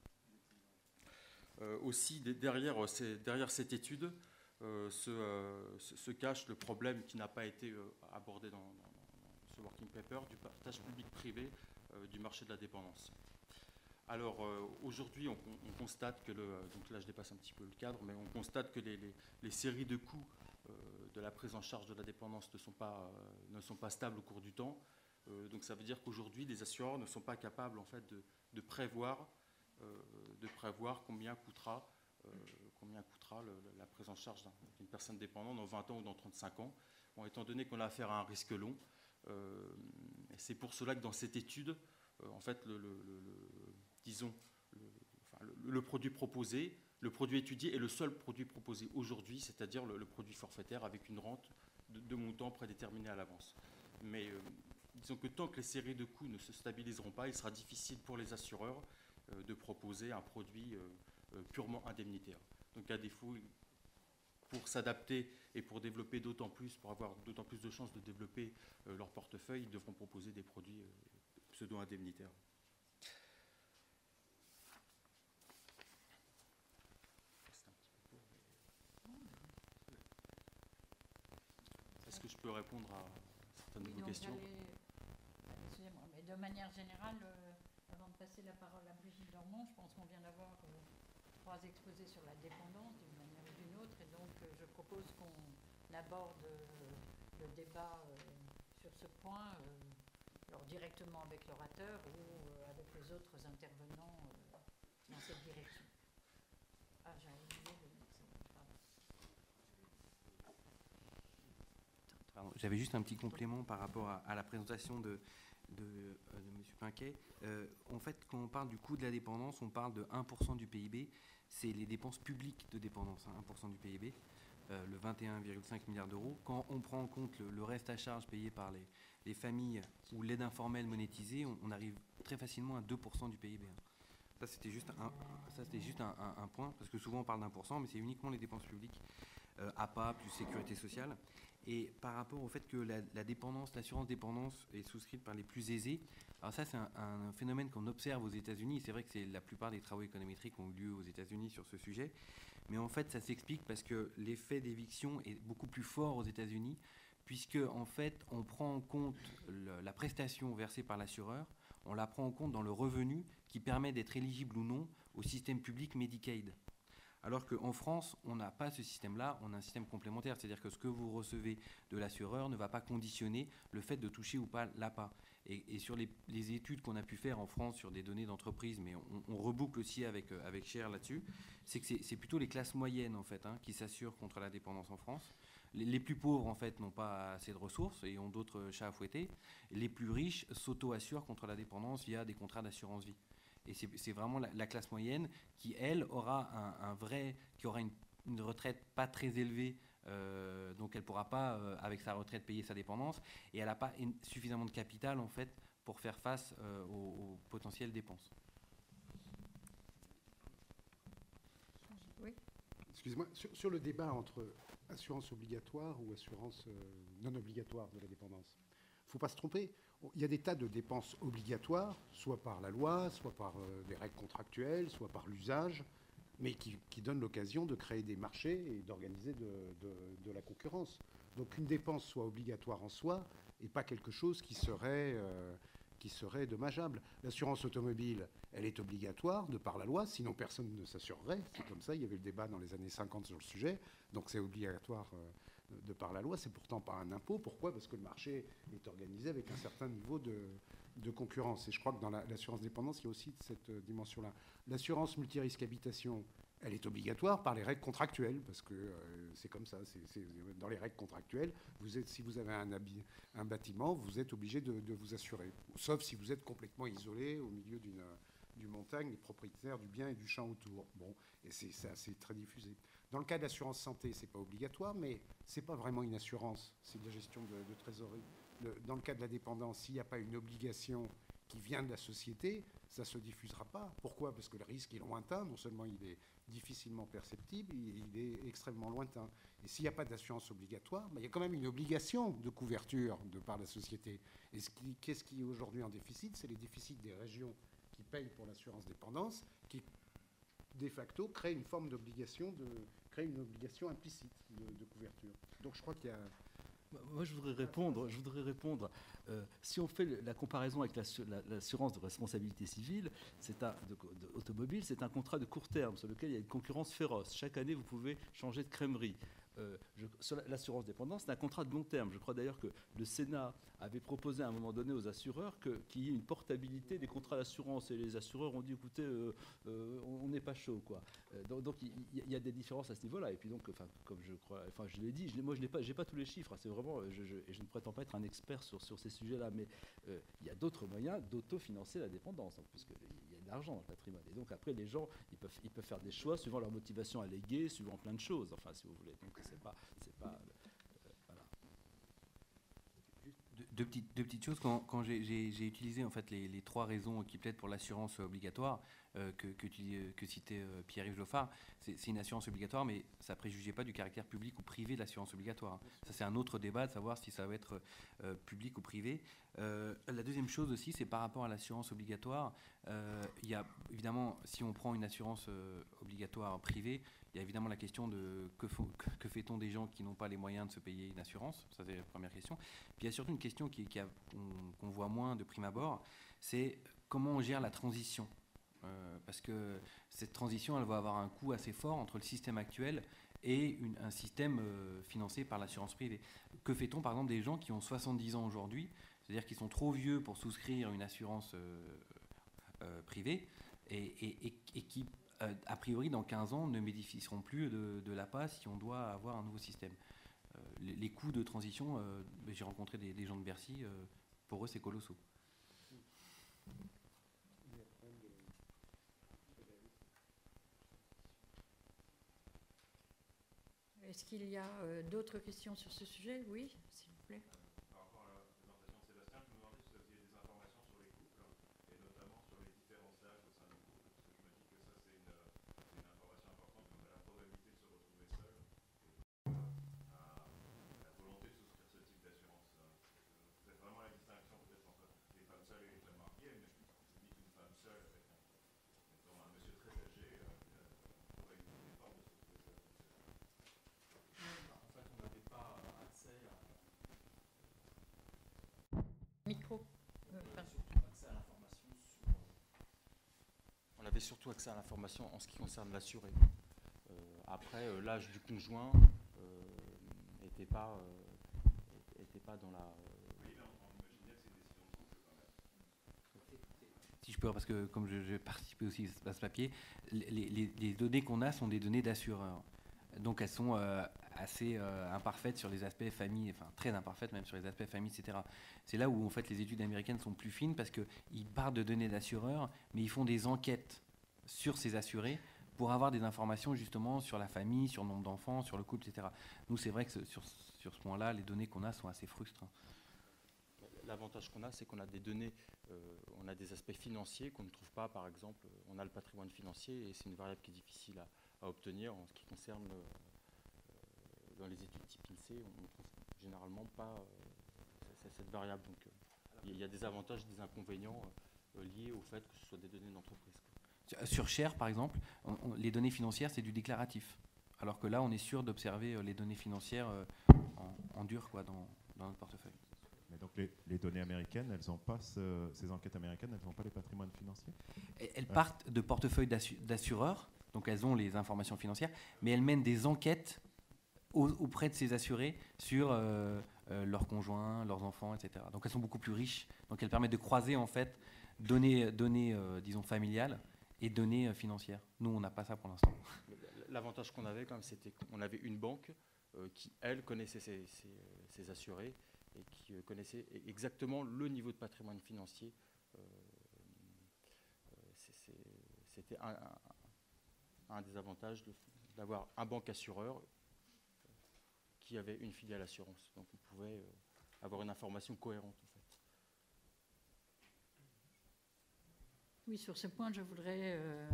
Euh, aussi, derrière, derrière cette étude, euh, se, euh, se cache le problème qui n'a pas été euh, abordé dans, dans, dans ce working paper du partage public-privé euh, du marché de la dépendance. Alors, euh, aujourd'hui, on, on constate que, le, donc là je dépasse un petit peu le cadre, mais on constate que les, les, les séries de coûts euh, de la prise en charge de la dépendance ne sont pas, euh, ne sont pas stables au cours du temps. Euh, donc ça veut dire qu'aujourd'hui, les assureurs ne sont pas capables en fait, de, de prévoir de prévoir combien coûtera, euh, combien coûtera le, la prise en charge d'une personne dépendante dans vingt ans ou dans trente-cinq ans. Bon, étant donné qu'on a affaire à un risque long, euh, c'est pour cela que dans cette étude, euh, en fait, le, le, le, disons, le, enfin, le, le produit proposé, le produit étudié est le seul produit proposé aujourd'hui, c'est-à-dire le, le produit forfaitaire avec une rente de, de montant prédéterminé à l'avance. Mais euh, disons que tant que les séries de coûts ne se stabiliseront pas, il sera difficile pour les assureurs de proposer un produit purement indemnitaire. Donc à défaut, pour s'adapter et pour développer d'autant plus, pour avoir d'autant plus de chances de développer leur portefeuille, ils devront proposer des produits pseudo-indemnitaires. Est-ce que je peux répondre à certaines de vos questions? Excusez-moi, mais de manière générale, euh, avant de passer la parole à Brigitte Dormont, je pense qu'on vient d'avoir euh, trois exposés sur la dépendance d'une manière ou d'une autre, et donc euh, je propose qu'on aborde euh, le débat euh, sur ce point, euh, alors directement avec l'orateur ou euh, avec les autres intervenants euh, dans cette direction. Ah, j'ai oublié de mettre ça. Pardon, j'avais juste un petit complément par rapport à, à la présentation de de, euh, de M. Pinquet. Euh, en fait, quand on parle du coût de la dépendance, on parle de un pour cent du P I B. C'est les dépenses publiques de dépendance, hein, un pour cent du P I B, euh, le vingt et un virgule cinq milliards d'euros. Quand on prend en compte le, le reste à charge payé par les, les familles ou l'aide informelle monétisée, on, on arrive très facilement à deux pour cent du P I B. Hein. Ça, c'était juste, un, ça, c'était juste un, un, un point, parce que souvent on parle d'un pour cent, mais c'est uniquement les dépenses publiques, euh, A P A plus sécurité sociale. Et par rapport au fait que la, la dépendance, l'assurance dépendance est souscrite par les plus aisés, alors ça c'est un, un phénomène qu'on observe aux États-Unis. C'est vrai que c'est la plupart des travaux économétriques ont eu lieu aux États-Unis sur ce sujet, mais en fait ça s'explique parce que l'effet d'éviction est beaucoup plus fort aux États-Unis, puisque en fait on prend en compte le, la prestation versée par l'assureur, on la prend en compte dans le revenu qui permet d'être éligible ou non au système public Medicaid. Alors qu'en France, on n'a pas ce système-là, on a un système complémentaire, c'est-à-dire que ce que vous recevez de l'assureur ne va pas conditionner le fait de toucher ou pas l'A P A. Et, et sur les, les études qu'on a pu faire en France sur des données d'entreprise, mais on, on reboucle aussi avec, avec Cher là-dessus, c'est que c'est, c'est plutôt les classes moyennes en fait, hein, qui s'assurent contre la dépendance en France. Les, les plus pauvres en fait n'ont pas assez de ressources et ont d'autres chats à fouetter. Les plus riches s'auto-assurent contre la dépendance via des contrats d'assurance vie. Et c'est, c'est vraiment la, la classe moyenne qui, elle, aura un, un vrai, qui aura une, une retraite pas très élevée, euh, donc elle ne pourra pas, euh, avec sa retraite, payer sa dépendance, et elle n'a pas une, suffisamment de capital, en fait, pour faire face euh, aux, aux potentielles dépenses. Oui. Excusez-moi, sur, sur le débat entre assurance obligatoire ou assurance euh, non obligatoire de la dépendance, il ne faut pas se tromper. Il y a des tas de dépenses obligatoires, soit par la loi, soit par euh, des règles contractuelles, soit par l'usage, mais qui, qui donnent l'occasion de créer des marchés et d'organiser de, de, de la concurrence. Donc qu'une dépense soit obligatoire en soi et pas quelque chose qui serait, euh, qui serait dommageable. L'assurance automobile, elle est obligatoire de par la loi, sinon personne ne s'assurerait. C'est comme ça, il y avait le débat dans les années cinquante sur le sujet, donc c'est obligatoire euh, de par la loi, c'est pourtant pas un impôt. Pourquoi ? Parce que le marché est organisé avec un certain niveau de, de concurrence. Et je crois que dans la, l'assurance dépendance, il y a aussi cette euh, dimension-là. L'assurance multirisque habitation, elle est obligatoire par les règles contractuelles, parce que euh, c'est comme ça. C'est, c'est, dans les règles contractuelles, vous êtes, si vous avez un, habi, un bâtiment, vous êtes obligé de, de vous assurer. Sauf si vous êtes complètement isolé au milieu d'une, d'une montagne, les propriétaires du bien et du champ autour. Bon, et c'est, c'est assez très diffusé. Dans le cas de l'assurance santé, ce n'est pas obligatoire, mais ce n'est pas vraiment une assurance, c'est de la gestion de, de trésorerie. Le, dans le cas de la dépendance, s'il n'y a pas une obligation qui vient de la société, ça ne se diffusera pas. Pourquoi? Parce que le risque est lointain, non seulement il est difficilement perceptible, il est extrêmement lointain. Et s'il n'y a pas d'assurance obligatoire, ben, il y a quand même une obligation de couverture de par la société. Et ce qui, qu'est-ce qui est aujourd'hui en déficit? C'est les déficits des régions qui payent pour l'assurance dépendance, qui de facto créent une forme d'obligation, de, créent une obligation implicite de, de couverture. Donc je crois qu'il y a... Moi, je voudrais répondre. Je voudrais répondre. Euh, si on fait la comparaison avec l'assurance de responsabilité civile, c'est un, de, de, automobile, c'est un contrat de court terme sur lequel il y a une concurrence féroce. Chaque année, vous pouvez changer de crèmerie. Euh, je, sur l'assurance dépendance, c'est un contrat de long terme. Je crois d'ailleurs que le Sénat avait proposé à un moment donné aux assureurs que, qu'il y ait une portabilité des contrats d'assurance. Et les assureurs ont dit, écoutez, euh, euh, on n'est pas chaud, quoi. Euh, donc, donc il, il y a des différences à ce niveau-là. Et puis donc, enfin, comme je crois, enfin, je l'ai dit, je, moi, je n'ai pas, j'ai pas tous les chiffres. C'est vraiment, je, je, et je ne prétends pas être un expert sur, sur ces sujets-là, mais euh, il y a d'autres moyens d'autofinancer la dépendance, hein, puisque il y a de l'argent dans le patrimoine. Et donc après, les gens, ils peuvent, ils peuvent faire des choix suivant leur motivation à léguer, suivant plein de choses. Enfin, si vous voulez. Donc c'est pas, c'est pas. Euh, voilà. Deux, deux, petites, deux petites choses. Quand, quand j'ai, j'ai, j'ai utilisé en fait les, les trois raisons qui plaident pour l'assurance obligatoire euh, que, que, tu, que citait euh, Pierre-Yves Joffard, c'est, c'est une assurance obligatoire, mais ça ne préjugeait pas du caractère public ou privé de l'assurance obligatoire. Ça, c'est un autre débat de savoir si ça va être euh, public ou privé. Euh, la deuxième chose aussi, c'est par rapport à l'assurance obligatoire. Euh, il y a évidemment, si on prend une assurance euh, obligatoire privée, il y a évidemment la question de que, faut, que, que fait-on des gens qui n'ont pas les moyens de se payer une assurance. Ça, c'est la première question. Puis il y a surtout une question qui, qui a, qu'on, qu'on voit moins de prime abord, c'est comment on gère la transition. Euh, parce que cette transition, elle va avoir un coût assez fort entre le système actuel et une, un système euh, financé par l'assurance privée. Que fait-on, par exemple, des gens qui ont soixante-dix ans aujourd'hui, c'est-à-dire qu'ils sont trop vieux pour souscrire une assurance euh, euh, privée et, et, et, et qui, euh, a priori, dans quinze ans, ne bénéficieront plus de, de l'A P A si on doit avoir un nouveau système. Euh, les, les coûts de transition, euh, j'ai rencontré des, des gens de Bercy, euh, pour eux, c'est colossaux. Est-ce qu'il y a euh, d'autres questions sur ce sujet? Oui, s'il vous plaît. Par rapport à la présentation de Sébastien, je me demandais si vous aviez des informations sur les couples, et notamment sur les différences d'âge au sein du couple, parce que je me dis que ça, c'est une, c'est une information importante quant à la probabilité de se retrouver seul, et à la volonté de souscrire ce type d'assurance. Vous faites vraiment la distinction peut-être entre les femmes seules et les femmes mariées, mais je me dis qu'une femme seule, avec un, mettons, un monsieur très âgé, euh, pourrait une effort de se retrouver seul. Micro. Euh, On avait surtout accès à l'information en ce qui concerne l'assuré. Euh, après, euh, l'âge du conjoint n'était euh, pas, euh, était pas dans la... Euh... Si je peux, parce que comme je, je participé aussi à ce papier, les, les, les données qu'on a sont des données d'assureurs. Donc elles sont euh, assez euh, imparfaites sur les aspects famille, enfin très imparfaites même sur les aspects famille, et cetera. C'est là où en fait les études américaines sont plus fines parce qu'ils partent de données d'assureurs, mais ils font des enquêtes sur ces assurés pour avoir des informations justement sur la famille, sur le nombre d'enfants, sur le couple, et cetera. Nous, c'est vrai que ce, sur, sur ce point-là, les données qu'on a sont assez frustrantes. L'avantage qu'on a, c'est qu'on a des données, euh, on a des aspects financiers qu'on ne trouve pas, par exemple, on a le patrimoine financier et c'est une variable qui est difficile à, à obtenir en ce qui concerne, euh, dans les études type I N S E E, on ne trouve généralement pas euh, cette variable. Donc euh, il y a des avantages et des inconvénients euh, liés au fait que ce soit des données d'entreprise. Sur Cher, par exemple, on, on, les données financières, c'est du déclaratif. Alors que là, on est sûr d'observer euh, les données financières euh, en, en dur quoi, dans, dans notre portefeuille. Mais donc les, les données américaines, elles ont pas ce, ces enquêtes américaines, elles n'ont pas les patrimoines financiers? Elles ouais. partent de portefeuilles d'assu, d'assureurs, donc elles ont les informations financières, mais elles mènent des enquêtes au, auprès de ces assurés sur euh, euh, leurs conjoints, leurs enfants, et cetera. Donc elles sont beaucoup plus riches. Donc elles permettent de croiser en fait données, données euh, disons familiales et données euh, financières. Nous, on n'a pas ça pour l'instant. L'avantage qu'on avait quand même, c'était qu'on avait une banque euh, qui, elle, connaissait ses, ses, ses assurés et qui euh, connaissait exactement le niveau de patrimoine financier. Euh, c'est, c'est, c'était un, un, un des avantages de, d'avoir un banque assureur qui avait une filiale assurance. Donc on pouvait euh, avoir une information cohérente en fait. Oui, sur ce point, je voudrais euh,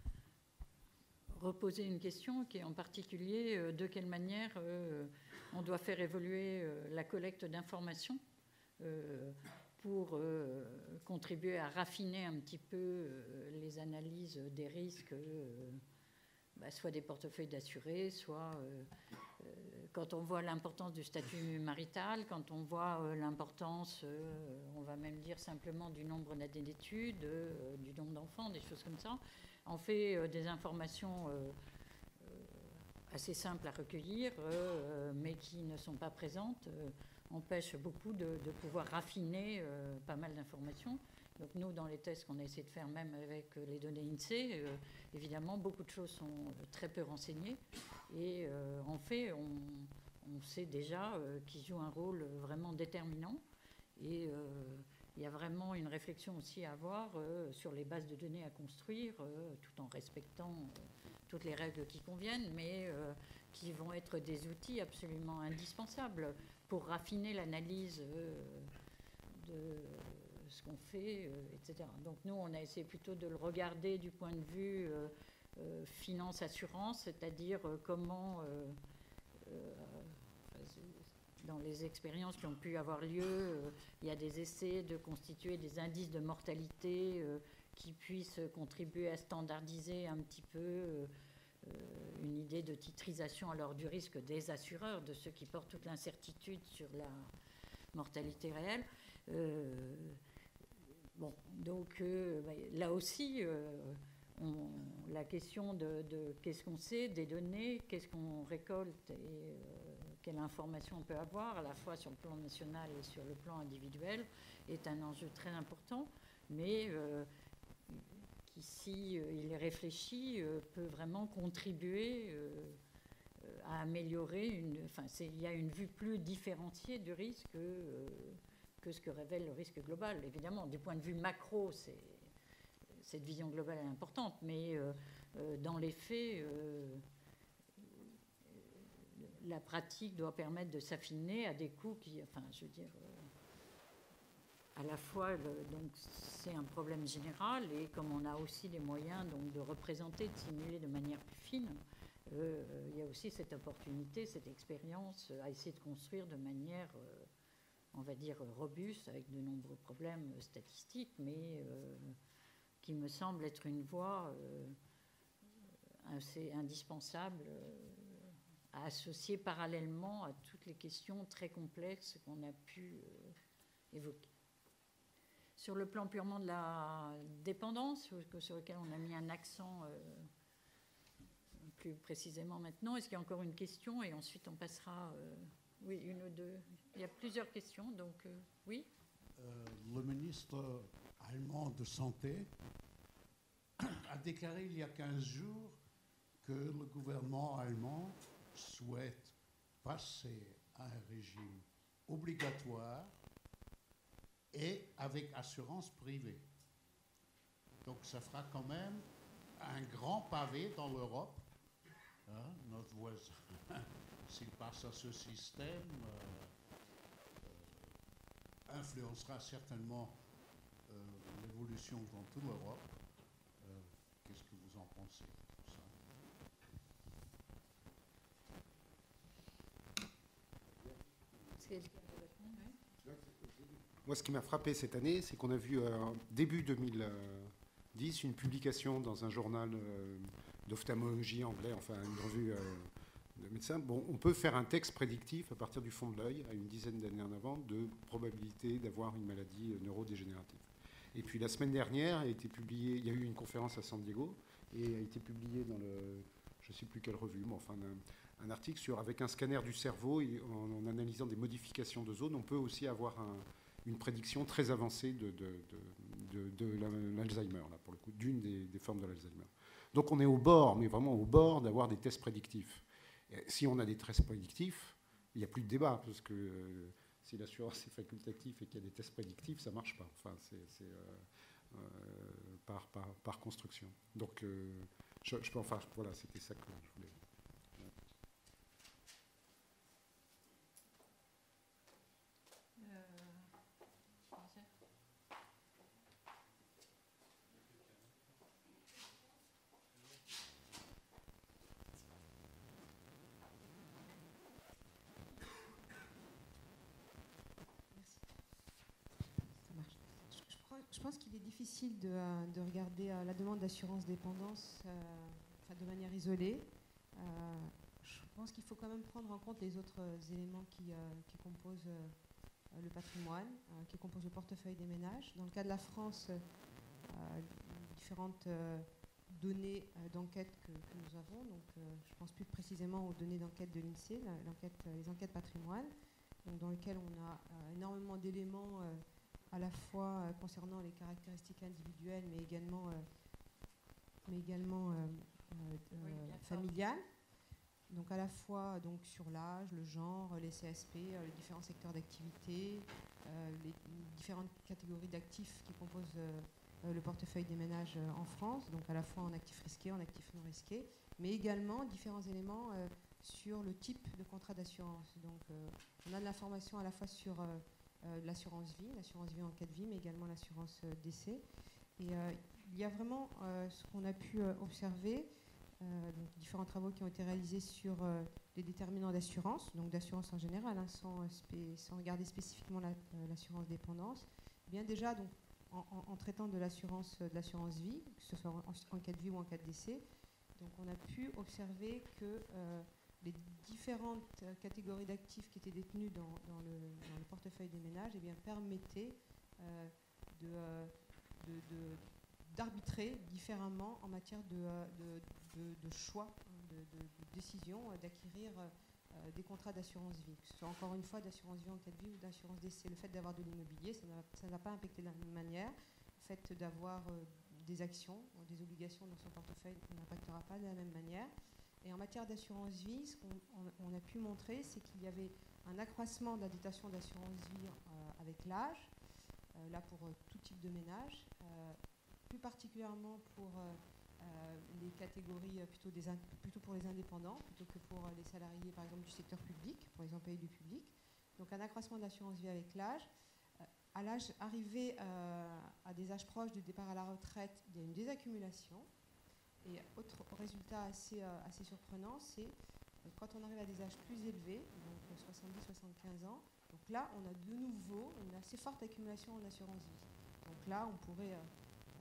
reposer une question qui est en particulier euh, de quelle manière euh, on doit faire évoluer euh, la collecte d'informations euh, pour euh, contribuer à raffiner un petit peu euh, les analyses des risques, euh, bah, soit des portefeuilles d'assurés, soit euh, euh, quand on voit l'importance du statut marital, quand on voit euh, l'importance, euh, on va même dire simplement du nombre d'années d'études, euh, du nombre d'enfants, des choses comme ça, on fait euh, des informations euh, euh, assez simples à recueillir, euh, mais qui ne sont pas présentes, euh, empêchent beaucoup de, de pouvoir raffiner euh, pas mal d'informations. Donc nous, dans les tests qu'on a essayé de faire, même avec les données INSEE, euh, évidemment, beaucoup de choses sont très peu renseignées. Et euh, en fait, on, on sait déjà euh, qu'ils jouent un rôle vraiment déterminant. Et euh, il y a vraiment une réflexion aussi à avoir euh, sur les bases de données à construire, euh, tout en respectant euh, toutes les règles qui conviennent, mais euh, qui vont être des outils absolument indispensables pour raffiner l'analyse euh, de ce qu'on fait, euh, et cetera. Donc nous, on a essayé plutôt de le regarder du point de vue euh, euh, finance-assurance, c'est-à-dire euh, comment, euh, euh, dans les expériences qui ont pu avoir lieu, euh, il y a des essais de constituer des indices de mortalité euh, qui puissent contribuer à standardiser un petit peu euh, une idée de titrisation alors du risque des assureurs, de ceux qui portent toute l'incertitude sur la mortalité réelle. Euh, bon, donc euh, bah, là aussi, euh, on, la question de, de qu'est-ce qu'on sait des données, qu'est-ce qu'on récolte et euh, quelle information on peut avoir, à la fois sur le plan national et sur le plan individuel, est un enjeu très important, mais euh, qui, si euh, il est réfléchi, euh, peut vraiment contribuer euh, à améliorer une. Enfin, c'est, il y a une vue plus différenciée du risque que, euh, que ce que révèle le risque global. Évidemment, du point de vue macro, c'est, cette vision globale est importante, mais euh, euh, dans les faits, euh, la pratique doit permettre de s'affiner à des coûts qui, enfin, je veux dire. Euh, à la fois, le, donc, c'est un problème général, et comme on a aussi les moyens donc, de représenter, de simuler de manière plus fine, euh, il y a aussi cette opportunité, cette expérience à essayer de construire de manière, euh, on va dire, robuste, avec de nombreux problèmes statistiques, mais euh, qui me semble être une voie euh, assez indispensable euh, à associer parallèlement à toutes les questions très complexes qu'on a pu euh, évoquer. Sur le plan purement de la dépendance, sur lequel on a mis un accent euh, plus précisément maintenant, est-ce qu'il y a encore une question? Et ensuite, on passera... Euh, oui, une ou deux. Il y a plusieurs questions, donc euh, oui. Euh, le ministre allemand de Santé a déclaré il y a quinze jours que le gouvernement allemand souhaite passer à un régime obligatoire et avec assurance privée. Donc ça fera quand même un grand pavé dans l'Europe. Hein, notre voisin, s'il passe à ce système, euh, euh, influencera certainement euh, l'évolution dans toute l'Europe. Euh, qu'est-ce que vous en pensez de tout ça? C'est Moi, ce qui m'a frappé cette année, c'est qu'on a vu, euh, début deux mille dix, une publication dans un journal euh, d'ophtalmologie anglais, enfin une revue euh, de médecins. Bon, on peut faire un texte prédictif à partir du fond de l'œil, à une dizaine d'années en avant, de probabilité d'avoir une maladie neurodégénérative. Et puis la semaine dernière, a été publié, il y a eu une conférence à San Diego, et a été publié dans le, je ne sais plus quelle revue, mais enfin un, un article sur, avec un scanner du cerveau, et en, en analysant des modifications de zone, on peut aussi avoir un une prédiction très avancée de, de, de, de, de l'Alzheimer, là, pour le coup, d'une des, des formes de l'Alzheimer. Donc on est au bord, mais vraiment au bord d'avoir des tests prédictifs. Et si on a des tests prédictifs, il n'y a plus de débat, parce que euh, si l'assurance est facultative et qu'il y a des tests prédictifs, ça ne marche pas. Enfin, c'est, c'est euh, euh, par, par, par construction. Donc, euh, je, je peux, enfin, voilà, c'était ça que je voulais. je pense qu'il est difficile de, euh, de regarder euh, la demande d'assurance dépendance euh, enfin, de manière isolée. Euh, je pense qu'il faut quand même prendre en compte les autres euh, éléments qui, euh, qui composent euh, le patrimoine, euh, qui composent le portefeuille des ménages. Dans le cas de la France, euh, différentes euh, données euh, d'enquête que, que nous avons. Donc, euh, je pense plus précisément aux données d'enquête de l'INSEE, l'enquête, les enquêtes patrimoine, donc dans lesquelles on a euh, énormément d'éléments euh, à la fois euh, concernant les caractéristiques individuelles, mais également, euh, mais également euh, euh, Oui, familiales. Donc à la fois donc, sur l'âge, le genre, les C S P, euh, les différents secteurs d'activité, euh, les différentes catégories d'actifs qui composent euh, le portefeuille des ménages euh, en France, donc à la fois en actifs risqués, en actifs non risqués, mais également différents éléments euh, sur le type de contrat d'assurance. Donc euh, on a de l'information à la fois sur euh, euh, l'assurance vie, l'assurance vie en cas de vie, mais également l'assurance euh, décès. Et euh, il y a vraiment euh, ce qu'on a pu euh, observer, Euh, donc différents travaux qui ont été réalisés sur euh, les déterminants d'assurance, donc d'assurance en général, hein, sans, spé sans regarder spécifiquement l'assurance la, euh, dépendance. Bien déjà, donc, en, en, en traitant de l'assurance euh, de l'assurance vie, que ce soit en, en cas de vie ou en cas de décès, donc on a pu observer que euh, les différentes euh, catégories d'actifs qui étaient détenus dans, dans, le, dans le portefeuille des ménages eh bien, permettaient euh, de, euh, de, de d'arbitrer différemment en matière de, de, de, de choix, de, de, de décision, d'acquérir euh, des contrats d'assurance vie, que ce soit encore une fois d'assurance vie en cas de vie ou d'assurance décès. Le fait d'avoir de l'immobilier, ça n'a pas impacté de la même manière. Le fait d'avoir euh, des actions, des obligations dans son portefeuille n'impactera pas de la même manière. Et en matière d'assurance vie, ce qu'on on, on a pu montrer, c'est qu'il y avait un accroissement de la dotation d'assurance vie euh, avec l'âge, euh, là pour euh, tout type de ménage, euh, plus particulièrement pour euh, euh, les catégories euh, plutôt, des plutôt pour les indépendants, plutôt que pour euh, les salariés par exemple du secteur public, pour les employés du public. Donc un accroissement de l'assurance vie avec l'âge. Euh, à l'âge arrivé euh, à des âges proches du départ à la retraite, il y a une désaccumulation. Et autre résultat assez, euh, assez surprenant, c'est euh, quand on arrive à des âges plus élevés, donc euh, soixante-dix à soixante-quinze ans, donc là on a de nouveau une assez forte accumulation en assurance vie. Donc là on pourrait euh,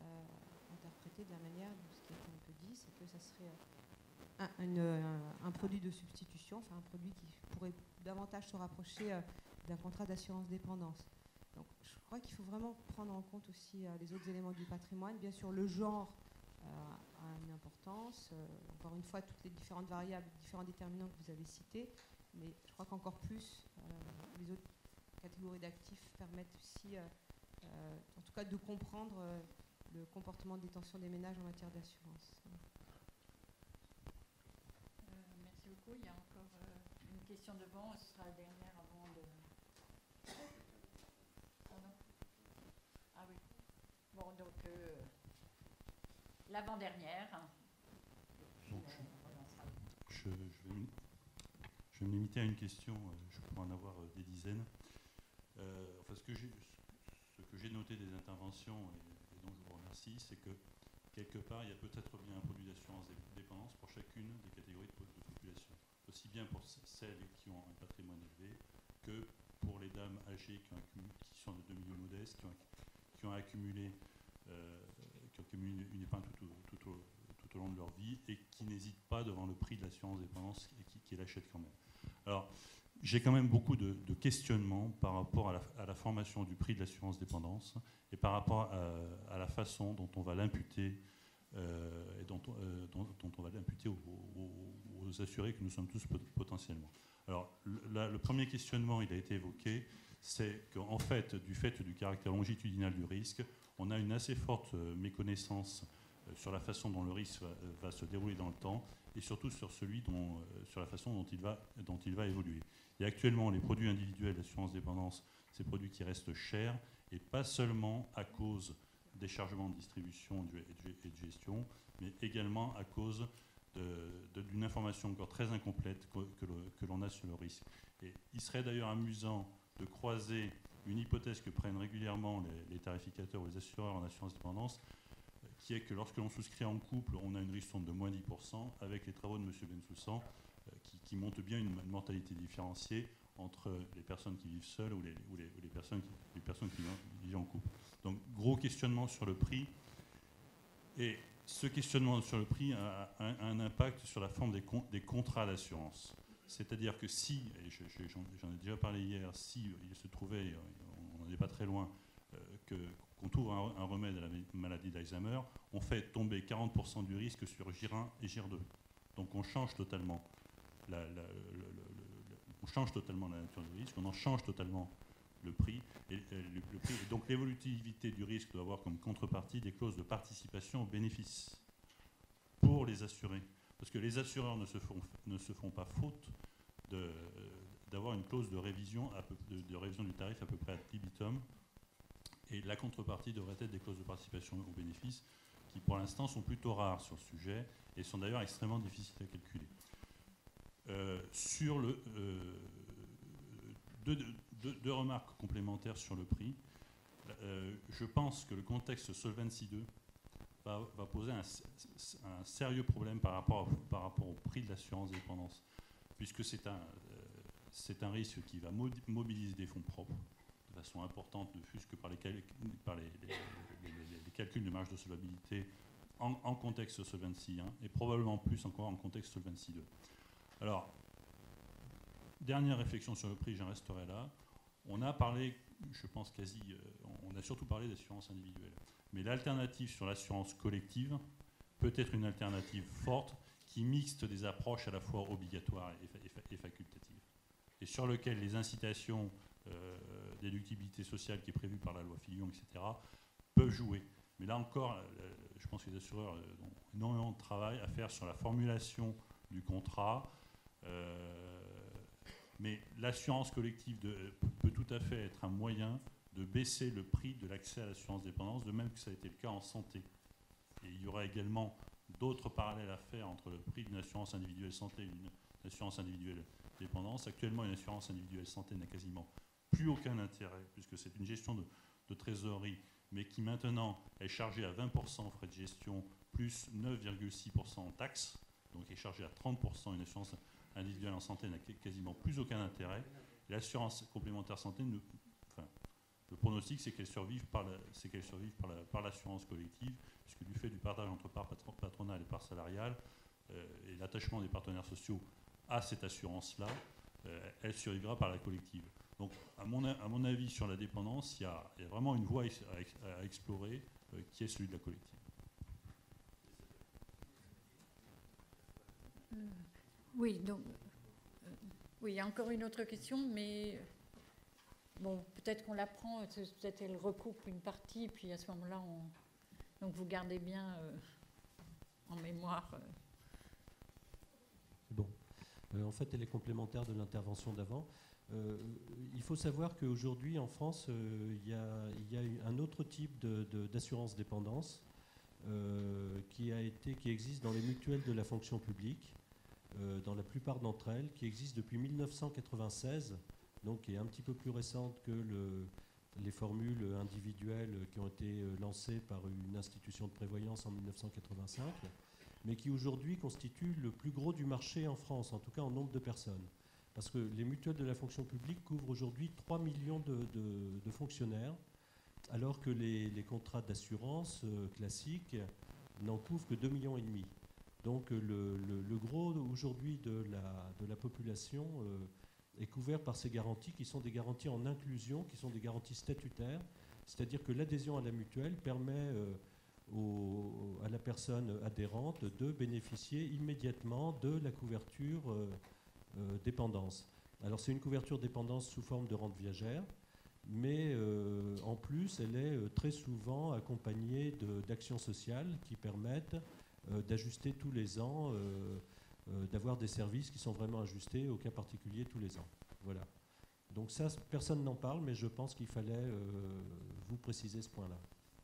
Euh, interprété de la manière dont ce qui a été un peu dit, c'est que ça serait un, une, un, un produit de substitution, enfin un produit qui pourrait davantage se rapprocher euh, d'un contrat d'assurance dépendance. Donc je crois qu'il faut vraiment prendre en compte aussi euh, les autres éléments du patrimoine. Bien sûr, le genre euh, a une importance. Euh, encore une fois, toutes les différentes variables, différents déterminants que vous avez cités, mais je crois qu'encore plus, euh, les autres catégories d'actifs permettent aussi, euh, euh, en tout cas, de comprendre euh, le comportement de détention des ménages en matière d'assurance. Euh, merci beaucoup. Il y a encore euh, une question devant. Ce sera la dernière avant de... Pardon ? Ah oui. Bon, donc, euh, l'avant-dernière. Donc, je, je, je, vais, je vais me limiter à une question. Je pourrais en avoir des dizaines. Euh, enfin, ce que j'ai, ce que j'ai noté des interventions... Et, dont je vous remercie, c'est que quelque part, il y a peut-être bien un produit d'assurance dépendance pour chacune des catégories de, de population. Aussi bien pour celles qui ont un patrimoine élevé que pour les dames âgées qui, ont accumulé, qui sont de milieux modestes, qui ont, qui ont accumulé, euh, qui ont accumulé une, une épargne tout au, tout, au, tout au long de leur vie et qui n'hésitent pas devant le prix de l'assurance dépendance et qui, qui l'achètent quand même. Alors, j'ai quand même beaucoup de, de questionnements par rapport à la, à la formation du prix de l'assurance dépendance et par rapport à, à la façon dont on va l'imputer euh, et dont, euh, dont, dont on va l'imputer aux, aux, aux assurés que nous sommes tous potentiellement. Alors, le, la, le premier questionnement, il a été évoqué, c'est qu'en fait, du fait du caractère longitudinal du risque, on a une assez forte méconnaissance sur la façon dont le risque va, va se dérouler dans le temps et surtout sur, celui dont, sur la façon dont il va, dont il va évoluer. Et actuellement, les produits individuels d'assurance dépendance, c'est des produits qui restent chers, et pas seulement à cause des chargements de distribution et de gestion, mais également à cause d'une information encore très incomplète que, que l'on a sur le risque. Et il serait d'ailleurs amusant de croiser une hypothèse que prennent régulièrement les, les tarificateurs ou les assureurs en assurance dépendance, qui est que lorsque l'on souscrit en couple, on a une ristourne de moins dix pour cent, avec les travaux de M. Bensoussan, qui, qui montrent bien une, une mortalité différenciée entre les personnes qui vivent seules ou les, ou les, ou les personnes, qui, les personnes qui vivent en couple. Donc, gros questionnement sur le prix. Et ce questionnement sur le prix a, a, a un impact sur la forme des, con, des contrats d'assurance. C'est-à-dire que si, et je, je, j'en, j'en ai déjà parlé hier, si il se trouvait, on n'en est pas très loin, euh, que, qu'on trouve un, un remède à la maladie d'Alzheimer, on fait tomber quarante pour cent du risque sur G I R un et G I R deux. Donc on change totalement la, la, le, le, le, on change totalement la nature du risque, on en change totalement le prix. Et, et, le, le prix. Et donc l'évolutivité du risque doit avoir comme contrepartie des clauses de participation aux bénéfices pour les assurés. Parce que les assureurs ne se font, ne se font pas faute de, d'avoir une clause de révision, à peu, de, de révision du tarif à peu près ad libitum. Et la contrepartie devrait être des clauses de participation aux bénéfices qui, pour l'instant, sont plutôt rares sur le sujet et sont d'ailleurs extrêmement difficiles à calculer. Euh, sur le, euh, deux, deux, deux remarques complémentaires sur le prix. Euh, je pense que le contexte Solvency deux va, va poser un, un sérieux problème par rapport, à, par rapport au prix de l'assurance dépendance, puisque c'est un, euh, c'est un risque qui va mobiliser des fonds propres de façon importante, ne fût-ce que par les, cal- par les, les, les, les, les calculs de marge de solvabilité en, en contexte Solvency un, et probablement plus encore en contexte Solvency deux. Alors, dernière réflexion sur le prix, j'en resterai là. On a parlé, je pense quasi, euh, on a surtout parlé d'assurance individuelle. Mais l'alternative sur l'assurance collective peut être une alternative forte qui mixte des approches à la fois obligatoires et, fa- et, fa- et facultatives. Et sur lequel les incitations euh, d'éductibilité sociale qui est prévue par la loi Fillon, et cetera, peuvent jouer. Mais là encore, euh, je pense que les assureurs euh, ont énormément de travail à faire sur la formulation du contrat. Euh, mais l'assurance collective de, peut tout à fait être un moyen de baisser le prix de l'accès à l'assurance dépendance, de même que ça a été le cas en santé. Et il y aura également d'autres parallèles à faire entre le prix d'une assurance individuelle santé et d'une assurance individuelle dépendance. Actuellement, une assurance individuelle santé n'a quasiment plus aucun intérêt, puisque c'est une gestion de, de trésorerie, mais qui maintenant est chargée à vingt pour cent en frais de gestion, plus neuf virgule six pour cent en taxes, donc est chargée à trente pour cent. Une assurance individuelle en santé n'a quasiment plus aucun intérêt. L'assurance complémentaire santé, ne, enfin, le pronostic, c'est qu'elle survive par, la, c'est qu'elle survive par, la, par l'assurance collective, puisque du fait du partage entre part patronale et part salariale, euh, et l'attachement des partenaires sociaux à cette assurance-là, euh, elle survivra par la collective. Donc, à mon, à mon avis, sur la dépendance, il y a, il y a vraiment une voie à, à explorer, euh, qui est celui de la collective. Euh, oui, donc, euh, oui, il y a encore une autre question, mais bon, peut-être qu'on la prend, peut-être elle recoupe une partie, puis à ce moment-là, on, donc vous gardez bien euh, en mémoire. Euh. Bon, euh, en fait, elle est complémentaire de l'intervention d'avant. Euh, il faut savoir qu'aujourd'hui, en France, euh, il y a, il y a un autre type de, de, d'assurance dépendance euh, qui, a été, qui existe dans les mutuelles de la fonction publique, euh, dans la plupart d'entre elles, qui existe depuis mille neuf cent quatre-vingt-seize, donc qui est un petit peu plus récente que le, les formules individuelles qui ont été lancées par une institution de prévoyance en mille neuf cent quatre-vingt-cinq, mais qui aujourd'hui constitue le plus gros du marché en France, en tout cas en nombre de personnes. Parce que les mutuelles de la fonction publique couvrent aujourd'hui trois millions de, de, de fonctionnaires, alors que les, les contrats d'assurance euh, classiques n'en couvrent que deux virgule cinq millions. Donc le, le, le gros aujourd'hui de la, de la population euh, est couvert par ces garanties qui sont des garanties en inclusion, qui sont des garanties statutaires, c'est-à-dire que l'adhésion à la mutuelle permet euh, au, à la personne adhérente de bénéficier immédiatement de la couverture euh, Euh, dépendance. Alors c'est une couverture dépendance sous forme de rente viagère, mais euh, en plus elle est euh, très souvent accompagnée de, d'actions sociales qui permettent euh, d'ajuster tous les ans, euh, euh, d'avoir des services qui sont vraiment ajustés au cas particulier tous les ans. Voilà. Donc ça, personne n'en parle, mais je pense qu'il fallait euh, vous préciser ce point-là.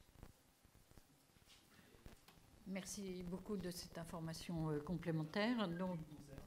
Merci beaucoup de cette information euh, complémentaire. Donc,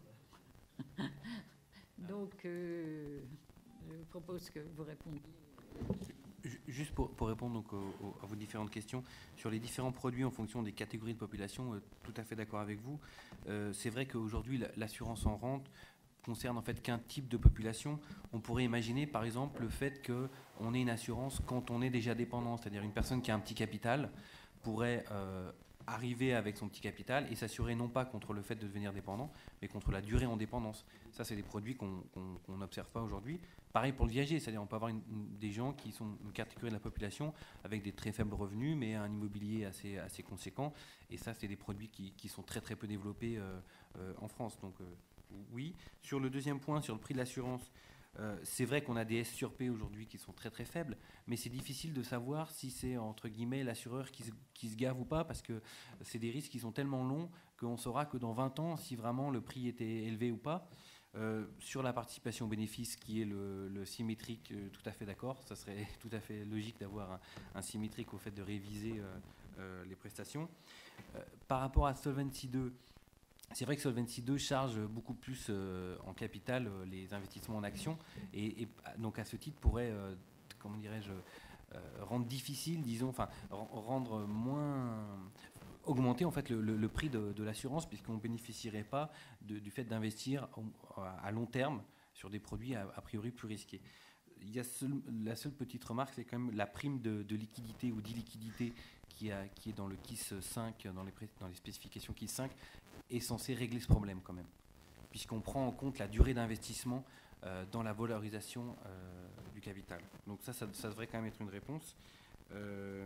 Donc, euh, je vous propose que vous répondiez. Juste pour, pour répondre donc au, au, à vos différentes questions, sur les différents produits en fonction des catégories de population, euh, tout à fait d'accord avec vous. Euh, c'est vrai qu'aujourd'hui, la, l'assurance en rente concerne en fait qu'un type de population. On pourrait imaginer par exemple le fait qu'on ait une assurance quand on est déjà dépendant, c'est-à-dire une personne qui a un petit capital pourrait euh, arriver avec son petit capital et s'assurer non pas contre le fait de devenir dépendant, mais contre la durée en dépendance. Ça, c'est des produits qu'on qu'on n'observe pas aujourd'hui. Pareil pour le viager, c'est-à-dire on peut avoir une, une, des gens qui sont une catégorie de la population avec des très faibles revenus, mais un immobilier assez, assez conséquent. Et ça, c'est des produits qui, qui sont très très peu développés euh, euh, en France. Donc euh, oui. Sur le deuxième point, sur le prix de l'assurance, euh, c'est vrai qu'on a des S sur P aujourd'hui qui sont très très faibles, mais c'est difficile de savoir si c'est entre guillemets l'assureur qui se, qui se gave ou pas, parce que c'est des risques qui sont tellement longs qu'on saura que dans vingt ans si vraiment le prix était élevé ou pas. Euh, sur la participation au bénéfice qui est le, le symétrique, euh, tout à fait d'accord, ça serait tout à fait logique d'avoir un, un symétrique au fait de réviser euh, euh, les prestations. Euh, par rapport à Solvency deux, c'est vrai que Solvency deux charge beaucoup plus euh, en capital euh, les investissements en actions et, et donc à ce titre pourrait, euh, comment dirais-je, euh, rendre difficile, disons, enfin rendre moins, augmenter en fait le, le, le prix de, de l'assurance puisqu'on ne bénéficierait pas de, du fait d'investir à long terme sur des produits a, a priori plus risqués. Il y a seul, la seule petite remarque, c'est quand même la prime de, de liquidité ou d'illiquidité qui, a, qui est dans le K I S cinq, dans les, dans les spécifications K I S cinq, est censé régler ce problème quand même, puisqu'on prend en compte la durée d'investissement euh, dans la valorisation euh, du capital. Donc ça, ça, ça devrait quand même être une réponse. Euh,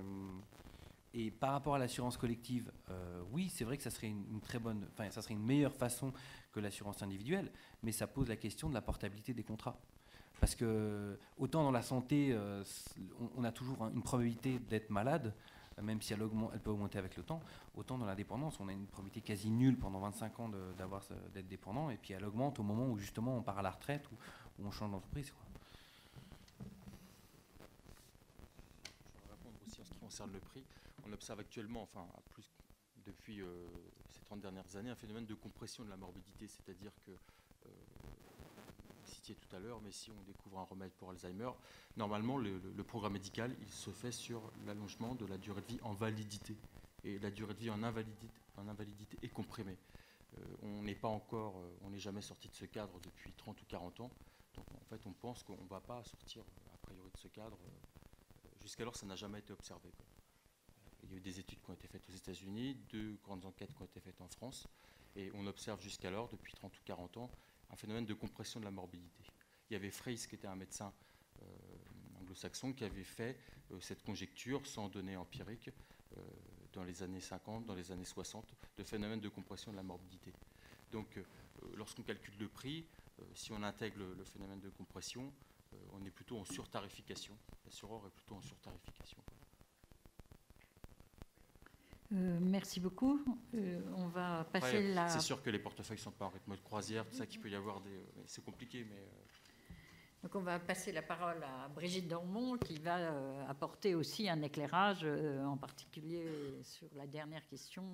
et par rapport à l'assurance collective, euh, oui, c'est vrai que ça serait une, une très bonne, enfin, ça serait une meilleure façon que l'assurance individuelle, mais ça pose la question de la portabilité des contrats. Parce que autant dans la santé, euh, on, on a toujours une probabilité d'être malade, même si elle, augmente, elle peut augmenter avec le temps, autant dans la dépendance, on a une probabilité quasi nulle pendant vingt-cinq ans de, d'avoir, d'être dépendant, et puis elle augmente au moment où justement on part à la retraite ou où on change d'entreprise, quoi. Je vais répondre aussi en ce qui concerne le prix. On observe actuellement, enfin plus depuis euh, ces trente dernières années, un phénomène de compression de la morbidité, c'est-à-dire que euh, citiez tout à l'heure, mais si on découvre un remède pour Alzheimer, normalement le, le, le programme médical il se fait sur l'allongement de la durée de vie en validité. Et la durée de vie en invalidité, en invalidité est comprimée. Euh, on n'est pas encore, euh, on n'est jamais sorti de ce cadre depuis trente ou quarante ans. Donc en fait on pense qu'on ne va pas sortir a priori de ce cadre. Euh, jusqu'alors ça n'a jamais été observé, quoi. Il y a eu des études qui ont été faites aux États-Unis, deux grandes enquêtes qui ont été faites en France, et on observe jusqu'alors, depuis trente ou quarante ans, un phénomène de compression de la morbidité. Il y avait Freyes, qui était un médecin euh, anglo-saxon, qui avait fait euh, cette conjecture, sans données empiriques, euh, dans les années cinquante, dans les années soixante, de phénomène de compression de la morbidité. Donc, euh, lorsqu'on calcule le prix, euh, si on intègre le, le phénomène de compression, euh, on est plutôt en surtarification. L'assureur est plutôt en surtarification. Euh, merci beaucoup. Euh, on va passer Après, la... C'est sûr que les portefeuilles ne sont pas en rythme de croisière, tout ça qu'il peut y avoir des... C'est compliqué, mais... Donc on va passer la parole à Brigitte Dormont qui va euh, apporter aussi un éclairage, euh, en particulier sur la dernière question.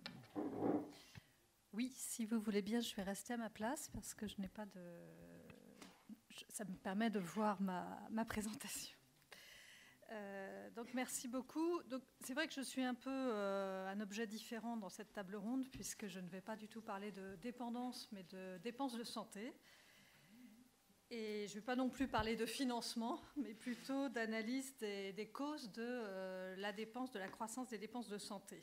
Oui, si vous voulez bien, je vais rester à ma place parce que je n'ai pas de... Ça me permet de voir ma, ma présentation. Euh, donc merci beaucoup. Donc, c'est vrai que je suis un peu euh, un objet différent dans cette table ronde puisque je ne vais pas du tout parler de dépendance mais de dépenses de santé. Et je ne vais pas non plus parler de financement, mais plutôt d'analyse des, des causes de euh, la dépense, de la croissance des dépenses de santé.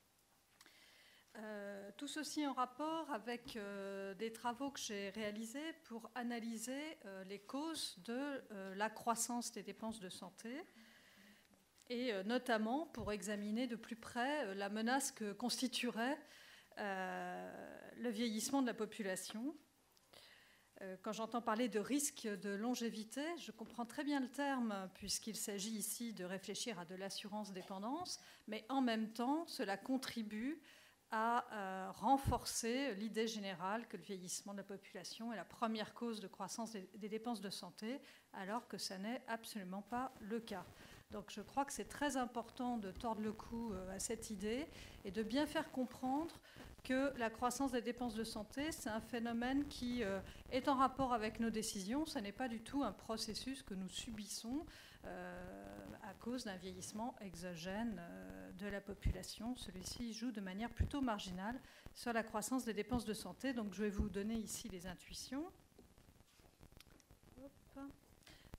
Euh, tout ceci en rapport avec euh, des travaux que j'ai réalisés pour analyser euh, les causes de euh, la croissance des dépenses de santé et euh, notamment pour examiner de plus près euh, la menace que constituerait euh, le vieillissement de la population. Quand j'entends parler de risque de longévité, je comprends très bien le terme puisqu'il s'agit ici de réfléchir à de l'assurance dépendance, mais en même temps, cela contribue à euh, renforcer l'idée générale que le vieillissement de la population est la première cause de croissance des, des dépenses de santé, alors que ça n'est absolument pas le cas. Donc je crois que c'est très important de tordre le cou à cette idée et de bien faire comprendre que la croissance des dépenses de santé, c'est un phénomène qui euh, est en rapport avec nos décisions. Ce n'est pas du tout un processus que nous subissons euh, à cause d'un vieillissement exogène euh, de la population. Celui-ci joue de manière plutôt marginale sur la croissance des dépenses de santé. Donc je vais vous donner ici les intuitions.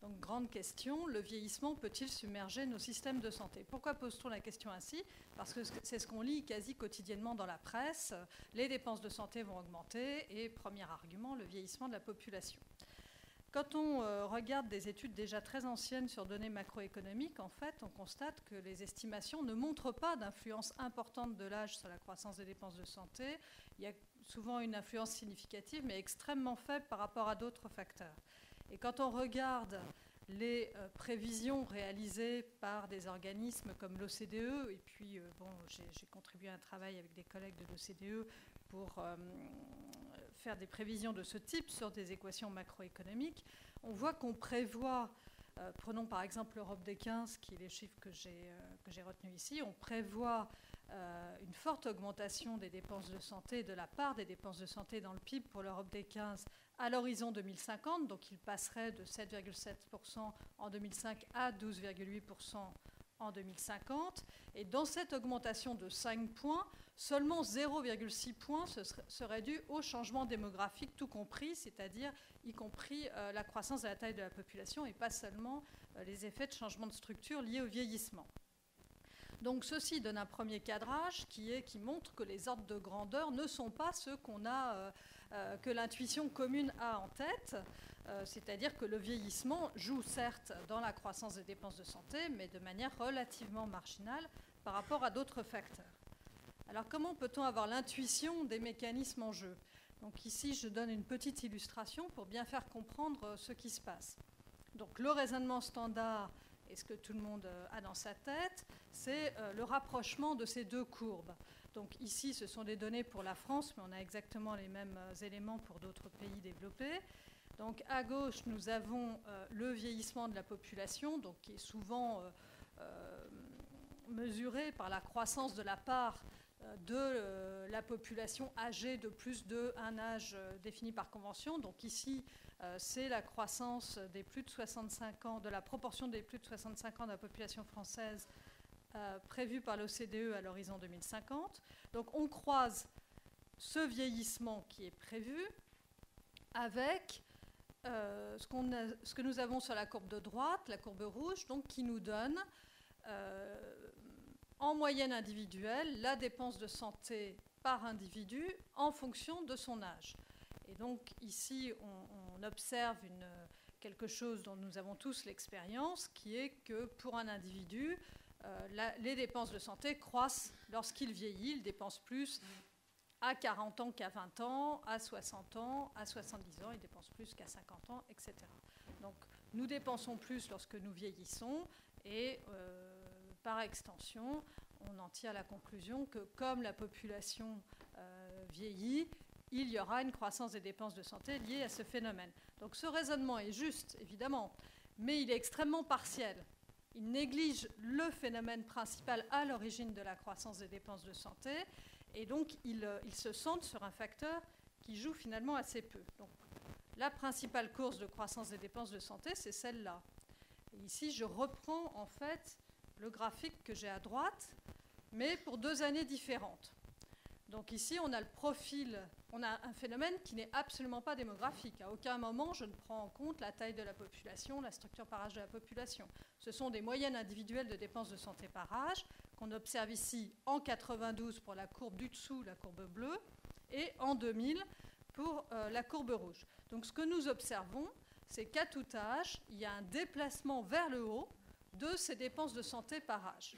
Donc, grande question, le vieillissement peut-il submerger nos systèmes de santé? Pourquoi pose-t-on la question ainsi? Parce que c'est ce qu'on lit quasi quotidiennement dans la presse. Les dépenses de santé vont augmenter et, premier argument, le vieillissement de la population. Quand on euh, regarde des études déjà très anciennes sur données macroéconomiques, en fait, on constate que les estimations ne montrent pas d'influence importante de l'âge sur la croissance des dépenses de santé. Il y a souvent une influence significative, mais extrêmement faible par rapport à d'autres facteurs. Et quand on regarde les euh, prévisions réalisées par des organismes comme l'O C D E, et puis, euh, bon, j'ai contribué à un travail avec des collègues de l'O C D E pour euh, faire des prévisions de ce type sur des équations macroéconomiques, on voit qu'on prévoit, euh, prenons par exemple l'Europe des quinze, qui est les chiffres que j'ai euh, que j'ai retenus ici, on prévoit euh, une forte augmentation des dépenses de santé, de la part des dépenses de santé dans le P I B pour l'Europe des quinze à l'horizon deux mille cinquante, donc il passerait de sept virgule sept pour cent en deux mille cinq à douze virgule huit pour cent en deux mille cinquante. Et dans cette augmentation de cinq points, seulement zéro virgule six points serait dû au changement démographique tout compris, c'est-à-dire y compris euh, la croissance de la taille de la population et pas seulement euh, les effets de changement de structure liés au vieillissement. Donc ceci donne un premier cadrage qui, est, qui montre que les ordres de grandeur ne sont pas ceux qu'on a, euh, euh, que l'intuition commune a en tête, euh, c'est-à-dire que le vieillissement joue certes dans la croissance des dépenses de santé, mais de manière relativement marginale par rapport à d'autres facteurs. Alors comment peut-on avoir l'intuition des mécanismes en jeu? Donc ici, je donne une petite illustration pour bien faire comprendre ce qui se passe. Donc le raisonnement standard, et ce que tout le monde a dans sa tête, c'est le rapprochement de ces deux courbes. Donc ici, ce sont des données pour la France, mais on a exactement les mêmes éléments pour d'autres pays développés. Donc à gauche, nous avons le vieillissement de la population, donc qui est souvent euh, euh, mesuré par la croissance de la part de la population âgée de plus d'un âge défini par convention. Donc ici, c'est la croissance des plus de soixante-cinq ans, de la proportion des plus de soixante-cinq ans de la population française euh, prévue par l'O C D E à l'horizon deux mille cinquante. Donc on croise ce vieillissement qui est prévu avec euh, ce, qu'on a, ce que nous avons sur la courbe de droite, la courbe rouge, donc qui nous donne euh, en moyenne individuelle la dépense de santé par individu en fonction de son âge. Et donc ici, on, on observe une, quelque chose dont nous avons tous l'expérience, qui est que pour un individu, euh, la, les dépenses de santé croissent lorsqu'il vieillit. Il dépense plus à quarante ans qu'à vingt ans, à soixante ans, à soixante-dix ans, il dépense plus qu'à cinquante ans, et cetera. Donc nous dépensons plus lorsque nous vieillissons et euh, par extension, on en tire la conclusion que comme la population euh, vieillit, il y aura une croissance des dépenses de santé liée à ce phénomène. Donc ce raisonnement est juste, évidemment, mais il est extrêmement partiel. Il néglige le phénomène principal à l'origine de la croissance des dépenses de santé, et donc il, il se centre sur un facteur qui joue finalement assez peu. Donc la principale course de croissance des dépenses de santé, c'est celle-là. Et ici, je reprends en fait le graphique que j'ai à droite, mais pour deux années différentes. Donc ici, on a le profil, on a un phénomène qui n'est absolument pas démographique. À aucun moment, je ne prends en compte la taille de la population, la structure par âge de la population. Ce sont des moyennes individuelles de dépenses de santé par âge qu'on observe ici en quatre-vingt-douze pour la courbe du dessous, la courbe bleue, et en deux mille pour euh, la courbe rouge. Donc ce que nous observons, c'est qu'à tout âge, il y a un déplacement vers le haut de ces dépenses de santé par âge.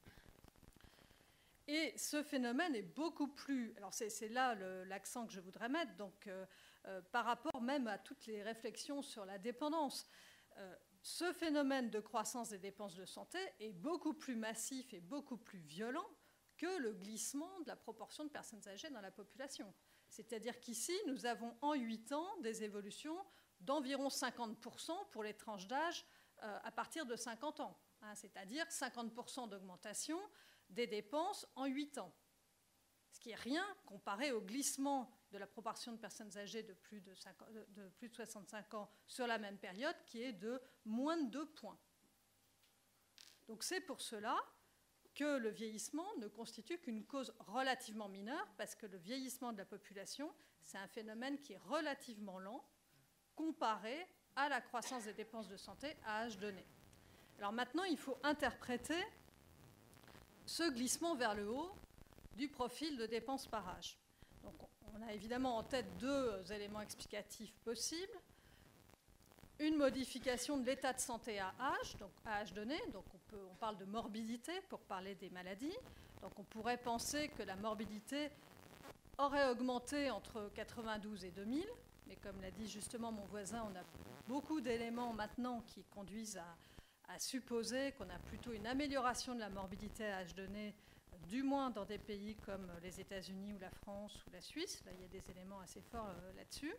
Et ce phénomène est beaucoup plus... Alors c'est là l'accent que je voudrais mettre, donc euh, euh, par rapport même à toutes les réflexions sur la dépendance. Euh, ce phénomène de croissance des dépenses de santé est beaucoup plus massif et beaucoup plus violent que le glissement de la proportion de personnes âgées dans la population. C'est-à-dire qu'ici, nous avons en huit ans des évolutions d'environ cinquante pour cent pour les tranches d'âge euh, à partir de cinquante ans. Hein, c'est-à-dire cinquante pour cent d'augmentation des dépenses en huit ans. Ce qui n'est rien comparé au glissement de la proportion de personnes âgées de plus de, cinquante, de plus de soixante-cinq ans sur la même période, qui est de moins de deux points. Donc c'est pour cela que le vieillissement ne constitue qu'une cause relativement mineure, parce que le vieillissement de la population, c'est un phénomène qui est relativement lent, comparé à la croissance des dépenses de santé à âge donné. Alors maintenant, il faut interpréter ce glissement vers le haut du profil de dépenses par âge. Donc, on a évidemment en tête deux éléments explicatifs possibles. Une modification de l'état de santé à âge, donc à âge donné. Donc on, peut, on parle de morbidité pour parler des maladies. Donc on pourrait penser que la morbidité aurait augmenté entre quatre-vingt-douze et deux mille. Mais comme l'a dit justement mon voisin, on a beaucoup d'éléments maintenant qui conduisent à, à supposer qu'on a plutôt une amélioration de la morbidité à âge donné, du moins dans des pays comme les États-Unis ou la France ou la Suisse. Là, il y a des éléments assez forts euh, là-dessus.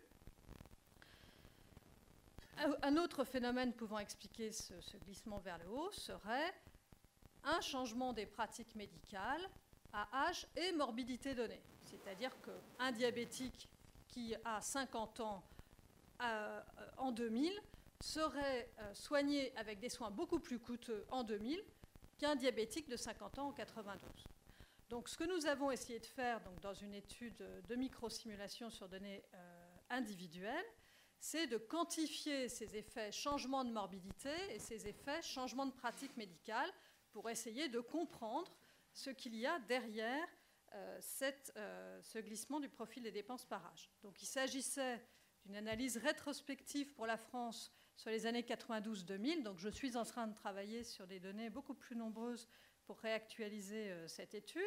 Un autre phénomène pouvant expliquer ce, ce glissement vers le haut serait un changement des pratiques médicales à âge et morbidité donnée. C'est-à-dire qu'un diabétique qui a cinquante ans euh, en deux mille serait euh, soigné avec des soins beaucoup plus coûteux en deux mille qu'un diabétique de cinquante ans en quatre-vingt-douze. Donc ce que nous avons essayé de faire donc, dans une étude de microsimulation sur données euh, individuelles, c'est de quantifier ces effets changement de morbidité et ces effets changement de pratique médicale pour essayer de comprendre ce qu'il y a derrière euh, cette, euh, ce glissement du profil des dépenses par âge. Donc il s'agissait d'une analyse rétrospective pour la France sur les années quatre-vingt-douze deux mille. Donc je suis en train de travailler sur des données beaucoup plus nombreuses pour réactualiser euh, cette étude.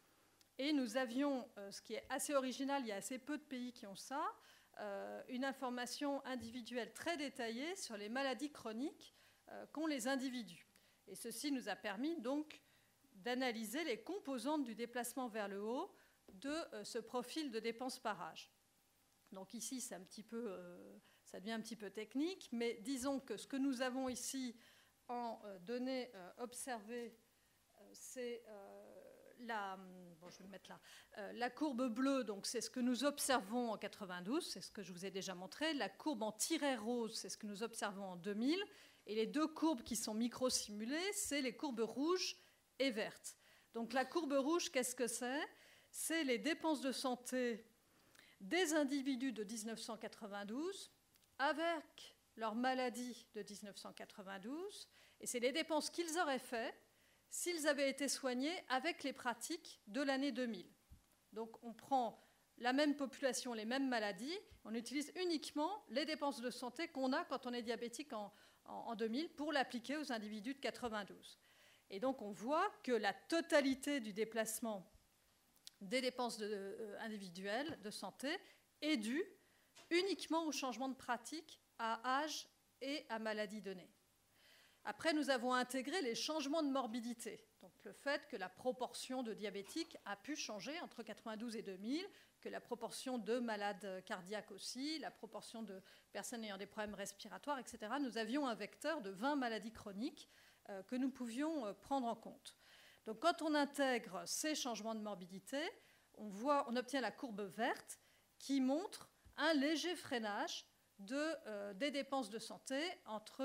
Et nous avions, euh, ce qui est assez original, il y a assez peu de pays qui ont ça, Euh, une information individuelle très détaillée sur les maladies chroniques euh, qu'ont les individus. Et ceci nous a permis donc d'analyser les composantes du déplacement vers le haut de euh, ce profil de dépenses par âge. Donc ici, c'est un petit peu, euh, ça devient un petit peu technique, mais disons que ce que nous avons ici en euh, données euh, observées, euh, c'est euh, la, bon, je vais le mettre là, euh, la courbe bleue, donc c'est ce que nous observons en quatre-vingt-douze, c'est ce que je vous ai déjà montré. La courbe en tiret rose, c'est ce que nous observons en deux mille. Et les deux courbes qui sont micro-simulées, c'est les courbes rouges et vertes. Donc la courbe rouge, qu'est-ce que c'est? C'est les dépenses de santé des individus de mille neuf cent quatre-vingt-douze avec leur maladie de mille neuf cent quatre-vingt-douze. Et c'est les dépenses qu'ils auraient faites s'ils avaient été soignés avec les pratiques de l'année deux mille. Donc on prend la même population, les mêmes maladies, on utilise uniquement les dépenses de santé qu'on a quand on est diabétique en, en, en deux mille pour l'appliquer aux individus de quatre-vingt-douze. Et donc on voit que la totalité du déplacement des dépenses de, euh, individuelles de santé est due uniquement au changement de pratique à âge et à maladie donnée. Après, nous avons intégré les changements de morbidité, donc le fait que la proportion de diabétiques a pu changer entre quatre-vingt-douze et deux mille, que la proportion de malades cardiaques aussi, la proportion de personnes ayant des problèmes respiratoires, et cetera. Nous avions un vecteur de vingt maladies chroniques euh, que nous pouvions euh, prendre en compte. Donc quand on intègre ces changements de morbidité, on, voit, on obtient la courbe verte qui montre un léger freinage de, euh, des dépenses de santé entre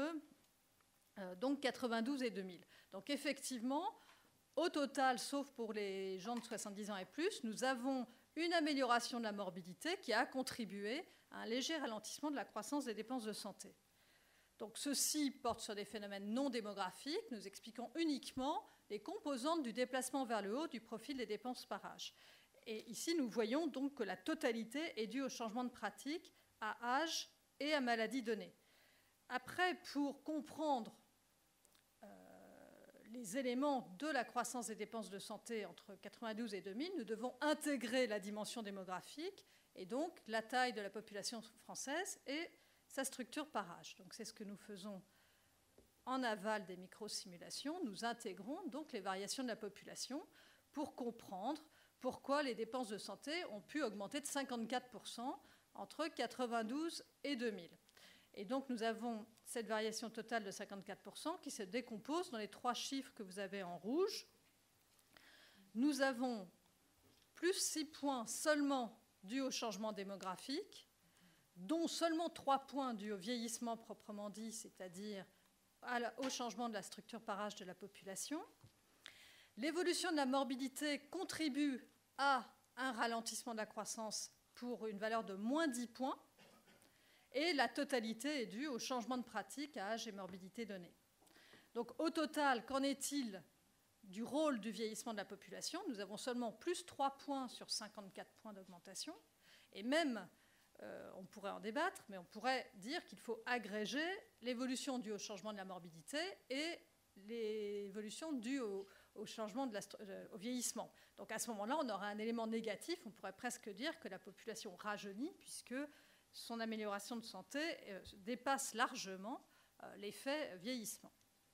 Euh, donc quatre-vingt-douze et deux mille. Donc effectivement, au total, sauf pour les gens de soixante-dix ans et plus, nous avons une amélioration de la morbidité qui a contribué à un léger ralentissement de la croissance des dépenses de santé. Donc ceci porte sur des phénomènes non démographiques. Nous expliquons uniquement les composantes du déplacement vers le haut du profil des dépenses par âge. Et ici, nous voyons donc que la totalité est due au changement de pratique à âge et à maladie donnée. Après, pour comprendre les éléments de la croissance des dépenses de santé entre quatre-vingt-douze et deux mille, nous devons intégrer la dimension démographique et donc la taille de la population française et sa structure par âge. Donc c'est ce que nous faisons en aval des microsimulations. Nous intégrons donc les variations de la population pour comprendre pourquoi les dépenses de santé ont pu augmenter de cinquante-quatre pour cent entre quatre-vingt-douze et deux mille. Et donc, nous avons cette variation totale de cinquante-quatre pour cent qui se décompose dans les trois chiffres que vous avez en rouge. Nous avons plus six points seulement dus au changement démographique, dont seulement trois points dus au vieillissement proprement dit, c'est-à-dire au changement de la structure par âge de la population. L'évolution de la morbidité contribue à un ralentissement de la croissance pour une valeur de moins dix points. et la totalité est due au changement de pratique à âge et morbidité donnés. Donc au total, qu'en est-il du rôle du vieillissement de la population? Nous avons seulement plus trois points sur cinquante-quatre points d'augmentation, et même, euh, on pourrait en débattre, mais on pourrait dire qu'il faut agréger l'évolution due au changement de la morbidité et l'évolution due au, au changement de la, au vieillissement. Donc à ce moment-là, on aurait un élément négatif, on pourrait presque dire que la population rajeunit, puisque son amélioration de santé euh, dépasse largement euh, l'effet vieillissement.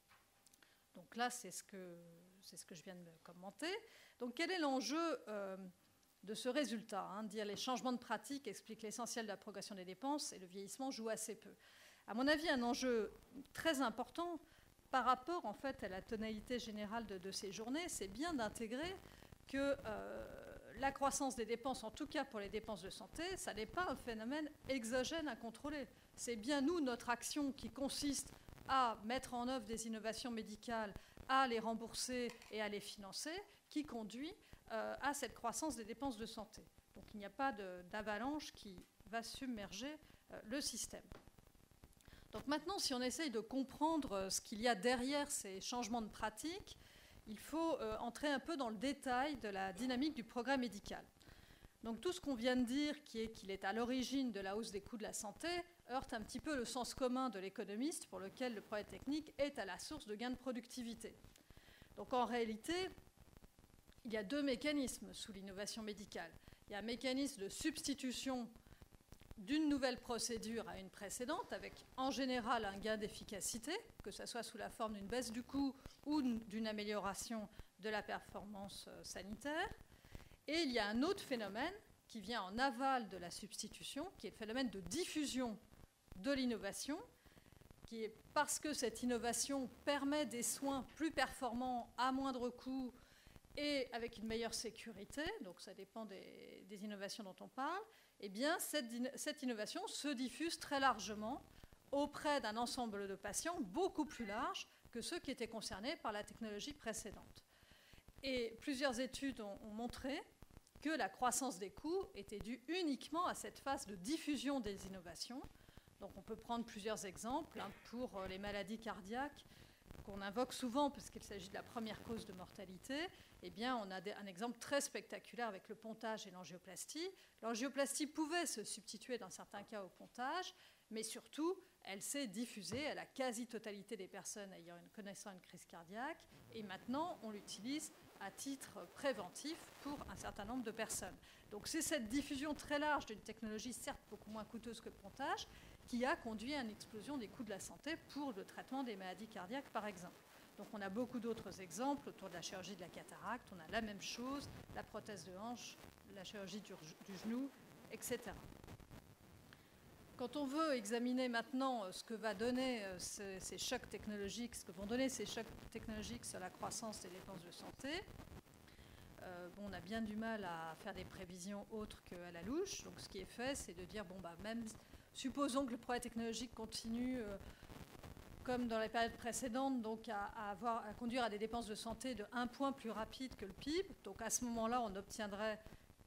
Donc là, c'est ce que, c'est ce que je viens de commenter. Donc quel est l'enjeu euh, de ce résultat, hein, dire les changements de pratique expliquent l'essentiel de la progression des dépenses et le vieillissement joue assez peu. À mon avis, un enjeu très important par rapport en fait, à la tonalité générale de, de ces journées, c'est bien d'intégrer que euh, la croissance des dépenses, en tout cas pour les dépenses de santé, ça n'est pas un phénomène exogène à contrôler. C'est bien nous, notre action qui consiste à mettre en œuvre des innovations médicales, à les rembourser et à les financer, qui conduit euh, à cette croissance des dépenses de santé. Donc il n'y a pas de, d'avalanche qui va submerger euh, le système. Donc maintenant, si on essaye de comprendre ce qu'il y a derrière ces changements de pratique, il faut euh, entrer un peu dans le détail de la dynamique du progrès médical. Donc tout ce qu'on vient de dire, qui est qu'il est à l'origine de la hausse des coûts de la santé, heurte un petit peu le sens commun de l'économiste pour lequel le progrès technique est à la source de gains de productivité. Donc en réalité, il y a deux mécanismes sous l'innovation médicale. Il y a un mécanisme de substitution d'une nouvelle procédure à une précédente, avec en général un gain d'efficacité, que ce soit sous la forme d'une baisse du coût ou d'une amélioration de la performance sanitaire. Et il y a un autre phénomène qui vient en aval de la substitution, qui est le phénomène de diffusion de l'innovation, qui est parce que cette innovation permet des soins plus performants à moindre coût et avec une meilleure sécurité, donc ça dépend des, des innovations dont on parle, eh bien, cette, cette innovation se diffuse très largement auprès d'un ensemble de patients beaucoup plus large que ceux qui étaient concernés par la technologie précédente. Et plusieurs études ont, ont montré que la croissance des coûts était due uniquement à cette phase de diffusion des innovations. Donc on peut prendre plusieurs exemples hein, pour les maladies cardiaques qu'on invoque souvent parce qu'il s'agit de la première cause de mortalité. Eh bien, on a des, un exemple très spectaculaire avec le pontage et l'angioplastie. L'angioplastie pouvait se substituer dans certains cas au pontage, mais surtout, elle s'est diffusée à la quasi-totalité des personnes ayant une, connaissant une crise cardiaque, et maintenant, on l'utilise à titre préventif pour un certain nombre de personnes. Donc c'est cette diffusion très large d'une technologie, certes beaucoup moins coûteuse que le pontage, qui a conduit à une explosion des coûts de la santé pour le traitement des maladies cardiaques, par exemple. Donc on a beaucoup d'autres exemples autour de la chirurgie de la cataracte, on a la même chose, la prothèse de hanche, la chirurgie du, du genou, et cetera. Quand on veut examiner maintenant ce que va donner ces, ces chocs technologiques, ce que vont donner ces chocs technologiques sur la croissance des dépenses de santé, euh, bon, on a bien du mal à faire des prévisions autres qu'à la louche. Donc ce qui est fait, c'est de dire, bon, bah, même supposons que le progrès technologique continue euh, comme dans les périodes précédentes, donc à, à, avoir, à conduire à des dépenses de santé de un point plus rapide que le P I B. Donc à ce moment-là, on obtiendrait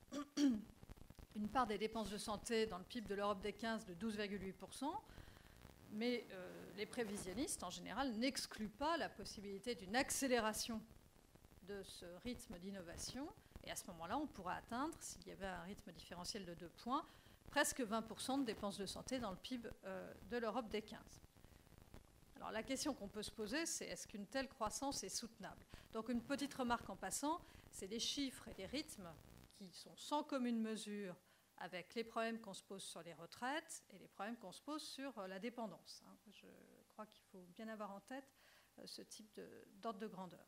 une part des dépenses de santé dans le P I B de l'Europe des quinze de douze virgule huit pour cent. Mais euh, les prévisionnistes, en général, n'excluent pas la possibilité d'une accélération de ce rythme d'innovation. Et à ce moment-là, on pourrait atteindre, s'il y avait un rythme différentiel de deux points, presque vingt pour cent de dépenses de santé dans le P I B euh, de l'Europe des quinze. Alors la question qu'on peut se poser, c'est est-ce qu'une telle croissance est soutenable? Donc une petite remarque en passant, c'est des chiffres et des rythmes qui sont sans commune mesure avec les problèmes qu'on se pose sur les retraites et les problèmes qu'on se pose sur la dépendance. Je crois qu'il faut bien avoir en tête ce type d'ordre de, de grandeur.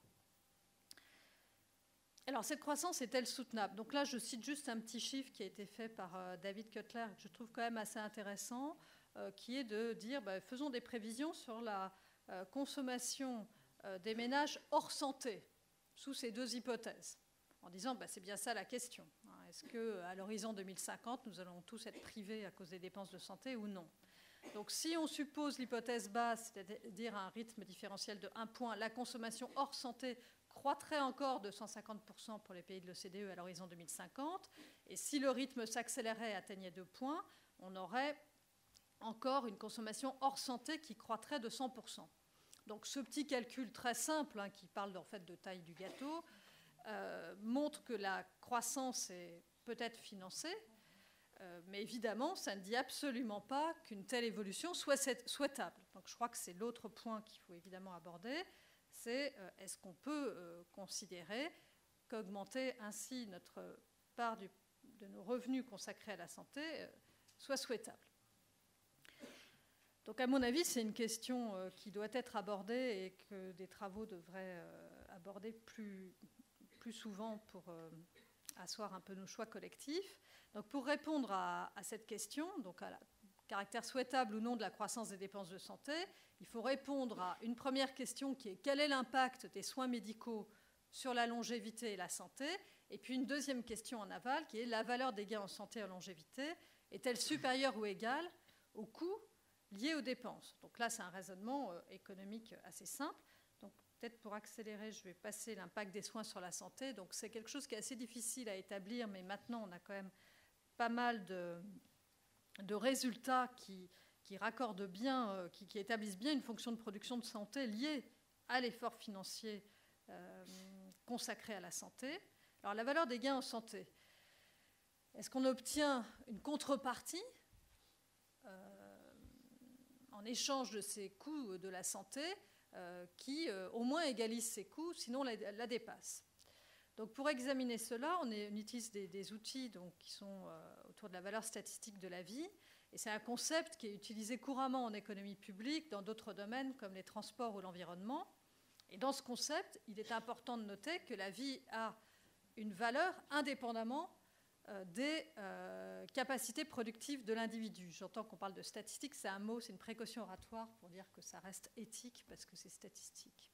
Alors, cette croissance est-elle soutenable? Donc là, je cite juste un petit chiffre qui a été fait par euh, David Cutler, que je trouve quand même assez intéressant, euh, qui est de dire, bah, faisons des prévisions sur la euh, consommation euh, des ménages hors santé, sous ces deux hypothèses, en disant, bah, c'est bien ça la question. Hein, est-ce qu'à l'horizon deux mille cinquante, nous allons tous être privés à cause des dépenses de santé ou non? Donc si on suppose l'hypothèse basse, c'est-à-dire un rythme différentiel de un point, la consommation hors santé croîtrait encore de cent cinquante pour cent pour les pays de l'O C D E à l'horizon deux mille cinquante. Et si le rythme s'accélérait et atteignait deux points, on aurait encore une consommation hors santé qui croîtrait de cent pour cent. Donc ce petit calcul très simple, hein, qui parle en fait de taille du gâteau, euh, montre que la croissance est peut-être financée, euh, mais évidemment, ça ne dit absolument pas qu'une telle évolution soit souhaitable. Donc je crois que c'est l'autre point qu'il faut évidemment aborder, c'est euh, est-ce qu'on peut euh, considérer qu'augmenter ainsi notre part du, de nos revenus consacrés à la santé euh, soit souhaitable. Donc à mon avis, c'est une question euh, qui doit être abordée et que des travaux devraient euh, aborder plus, plus souvent pour euh, asseoir un peu nos choix collectifs. Donc pour répondre à, à cette question, donc à la caractère souhaitable ou non de la croissance des dépenses de santé, il faut répondre à une première question qui est quel est l'impact des soins médicaux sur la longévité et la santé, et puis une deuxième question en aval qui est la valeur des gains en santé et en longévité est-elle supérieure ou égale au coût lié aux dépenses. Donc là, c'est un raisonnement euh, économique assez simple. Donc peut-être pour accélérer, je vais passer l'impact des soins sur la santé. Donc c'est quelque chose qui est assez difficile à établir, mais maintenant on a quand même pas mal de, de résultats qui, qui raccordent bien, euh, qui, qui établissent bien une fonction de production de santé liée à l'effort financier euh, consacré à la santé. Alors la valeur des gains en santé, est-ce qu'on obtient une contrepartie euh, en échange de ces coûts de la santé euh, qui euh, au moins égalise ces coûts, sinon la, la dépasse. Donc pour examiner cela, on, est, on utilise des, des outils donc, qui sont euh, autour de la valeur statistique de la vie. Et c'est un concept qui est utilisé couramment en économie publique, dans d'autres domaines comme les transports ou l'environnement. Et dans ce concept, il est important de noter que la vie a une valeur indépendamment euh, des euh, capacités productives de l'individu. J'entends qu'on parle de statistiques, c'est un mot, c'est une précaution oratoire pour dire que ça reste éthique parce que c'est statistique.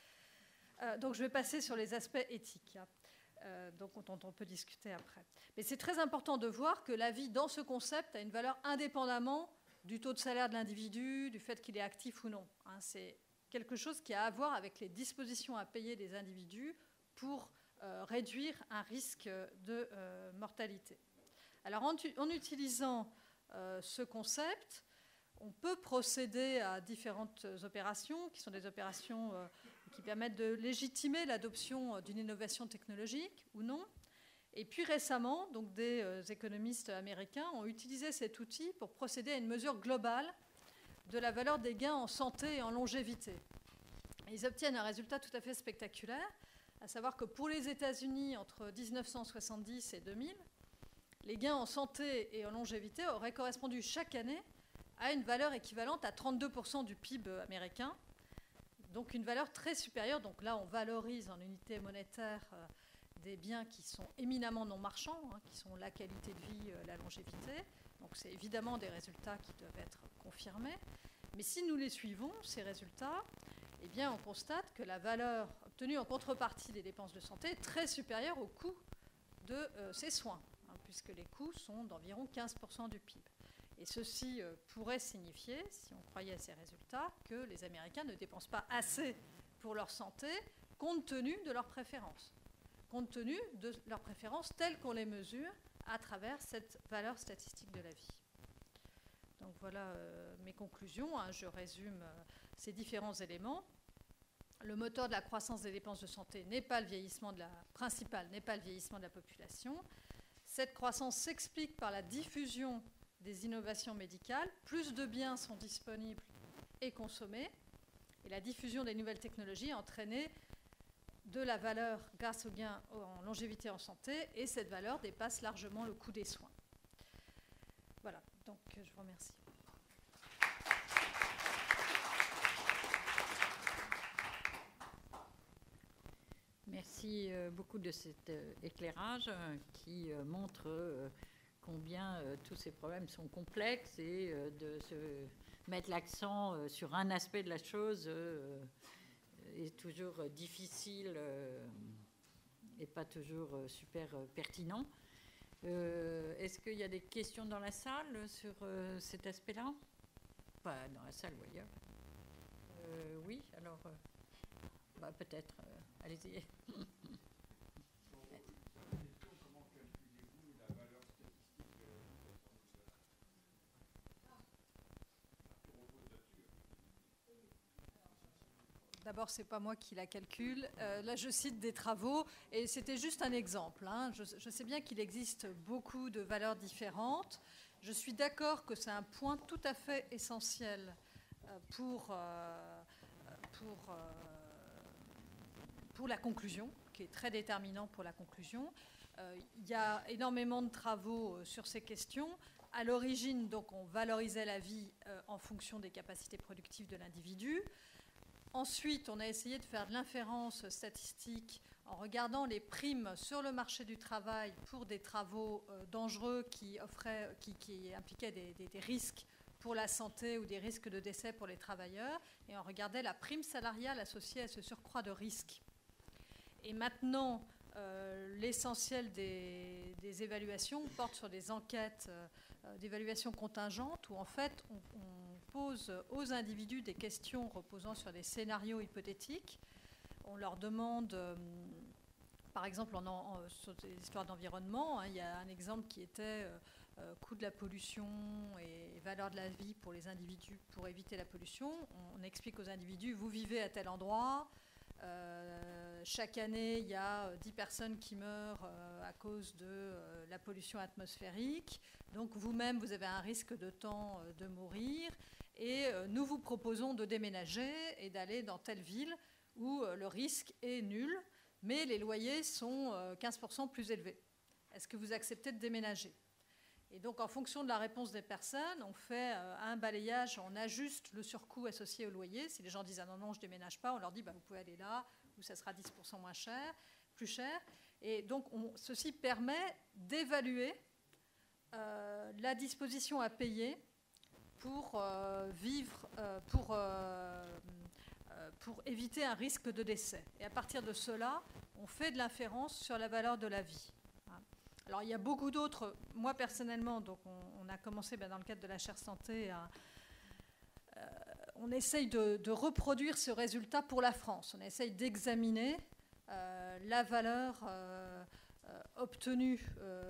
Euh, donc je vais passer sur les aspects éthiques, hein, euh, donc, dont on peut discuter après. Mais c'est très important de voir que la vie, dans ce concept, a une valeur indépendamment du taux de salaire de l'individu, du fait qu'il est actif ou non. Hein, c'est quelque chose qui a à voir avec les dispositions à payer des individus pour euh, réduire un risque de euh, mortalité. Alors en, en utilisant euh, ce concept, on peut procéder à différentes opérations qui sont des opérations euh, qui permettent de légitimer l'adoption d'une innovation technologique ou non. Et puis récemment, donc des euh, économistes américains ont utilisé cet outil pour procéder à une mesure globale de la valeur des gains en santé et en longévité. Et ils obtiennent un résultat tout à fait spectaculaire, à savoir que pour les États-Unis, entre dix-neuf cent soixante-dix et deux mille, les gains en santé et en longévité auraient correspondu chaque année à une valeur équivalente à trente-deux pour cent du P I B américain, donc une valeur très supérieure. Donc là, on valorise en unité monétaire euh, des biens qui sont éminemment non marchands, hein, qui sont la qualité de vie, euh, la longévité. Donc c'est évidemment des résultats qui doivent être confirmés. Mais si nous les suivons, ces résultats, eh bien, on constate que la valeur obtenue en contrepartie des dépenses de santé est très supérieure au coût de euh, ces soins, hein, puisque les coûts sont d'environ quinze pour cent du P I B. Et ceci euh, pourrait signifier, si on croyait à ces résultats, que les Américains ne dépensent pas assez pour leur santé, compte tenu de leurs préférences, compte tenu de leurs préférences telles qu'on les mesure à travers cette valeur statistique de la vie. Donc voilà euh, mes conclusions, hein. Je résume euh, ces différents éléments. Le moteur de la croissance des dépenses de santé n'est pas le vieillissement de la principal, n'est pas le vieillissement de la population. Cette croissance s'explique par la diffusion des innovations médicales. Plus de biens sont disponibles et consommés. Et la diffusion des nouvelles technologies a entraîné de la valeur grâce aux gains en longévité en santé. Et cette valeur dépasse largement le coût des soins. Voilà, donc je vous remercie. Merci beaucoup de cet éclairage qui montre combien tous ces problèmes sont complexes et de se mettre l'accent sur un aspect de la chose est toujours difficile et pas toujours super pertinent. Est-ce qu'il y a des questions dans la salle sur cet aspect-là? Pas dans la salle ou ailleurs. Euh, oui, alors bah, peut-être. Allez-y. d'abord, ce n'est pas moi qui la calcule. Euh, là, je cite des travaux, et c'était juste un exemple. Hein. Je, je sais bien qu'il existe beaucoup de valeurs différentes. Je suis d'accord que c'est un point tout à fait essentiel euh, pour, euh, pour, euh, pour la conclusion, qui est très déterminant pour la conclusion. Euh, il y a énormément de travaux euh, sur ces questions. À l'origine, donc, on valorisait la vie euh, en fonction des capacités productives de l'individu. Ensuite, on a essayé de faire de l'inférence statistique en regardant les primes sur le marché du travail pour des travaux euh, dangereux qui, offraient, qui, qui impliquaient des, des, des risques pour la santé ou des risques de décès pour les travailleurs. Et on regardait la prime salariale associée à ce surcroît de risques. Et maintenant, euh, l'essentiel des, des évaluations porte sur des enquêtes euh, d'évaluation contingente où en fait on, on pose aux individus des questions reposant sur des scénarios hypothétiques. On leur demande, euh, par exemple, en, en, sur des histoires d'environnement, hein, il y a un exemple qui était euh, coût de la pollution et valeur de la vie pour les individus pour éviter la pollution. On, on explique aux individus, vous vivez à tel endroit, euh, chaque année il y a dix personnes qui meurent euh, à cause de euh, la pollution atmosphérique, donc vous-même vous avez un risque de temps euh, de mourir, et euh, nous vous proposons de déménager et d'aller dans telle ville où euh, le risque est nul, mais les loyers sont euh, quinze pour cent plus élevés. Est-ce que vous acceptez de déménager ? Et donc, en fonction de la réponse des personnes, on fait euh, un balayage, on ajuste le surcoût associé au loyer. Si les gens disent « Ah non, non, je ne déménage pas », on leur dit bah, « Vous pouvez aller là, où ça sera dix pour cent moins cher, plus cher ». Et donc, on, ceci permet d'évaluer euh, la disposition à payer pour euh, vivre, euh, pour, euh, pour éviter un risque de décès. Et à partir de cela, on fait de l'inférence sur la valeur de la vie. Alors, il y a beaucoup d'autres. Moi, personnellement, donc on, on a commencé ben, dans le cadre de la chaire santé, à, euh, on essaye de, de reproduire ce résultat pour la France. On essaye d'examiner euh, la valeur euh, euh, obtenue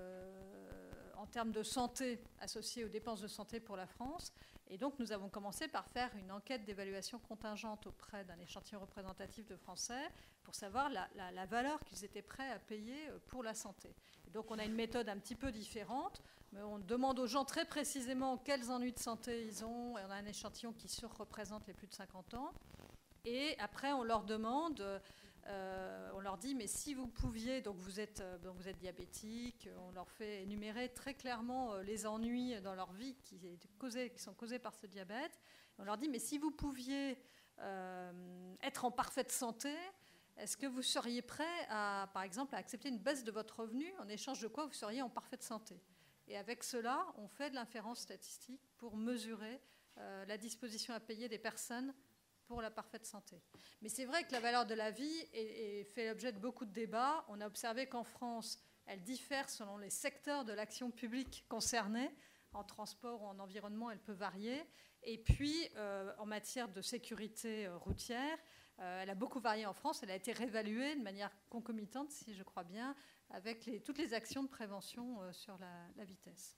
euh, en termes de santé associée aux dépenses de santé pour la France. Et donc, nous avons commencé par faire une enquête d'évaluation contingente auprès d'un échantillon représentatif de Français pour savoir la, la, la valeur qu'ils étaient prêts à payer pour la santé. Et donc, on a une méthode un petit peu différente, mais on demande aux gens très précisément quels ennuis de santé ils ont, et on a un échantillon qui surreprésente les plus de cinquante ans. Et après, on leur demande, euh, on leur dit, mais si vous pouviez, donc vous êtes, euh, donc vous êtes diabétique, on leur fait énumérer très clairement euh, les ennuis dans leur vie qui, causés, qui sont causés par ce diabète. Et on leur dit, mais si vous pouviez euh, être en parfaite santé, est-ce que vous seriez prêt à, par exemple, à accepter une baisse de votre revenu en échange de quoi vous seriez en parfaite santé ? Et avec cela, on fait de l'inférence statistique pour mesurer euh, la disposition à payer des personnes pour la parfaite santé. Mais c'est vrai que la valeur de la vie est, est fait l'objet de beaucoup de débats. On a observé qu'en France, elle diffère selon les secteurs de l'action publique concernés. En transport ou en environnement, elle peut varier. Et puis, euh, en matière de sécurité euh, routière, euh, elle a beaucoup varié en France. Elle a été réévaluée de manière concomitante, si je crois bien, avec les, toutes les actions de prévention euh, sur la, la vitesse.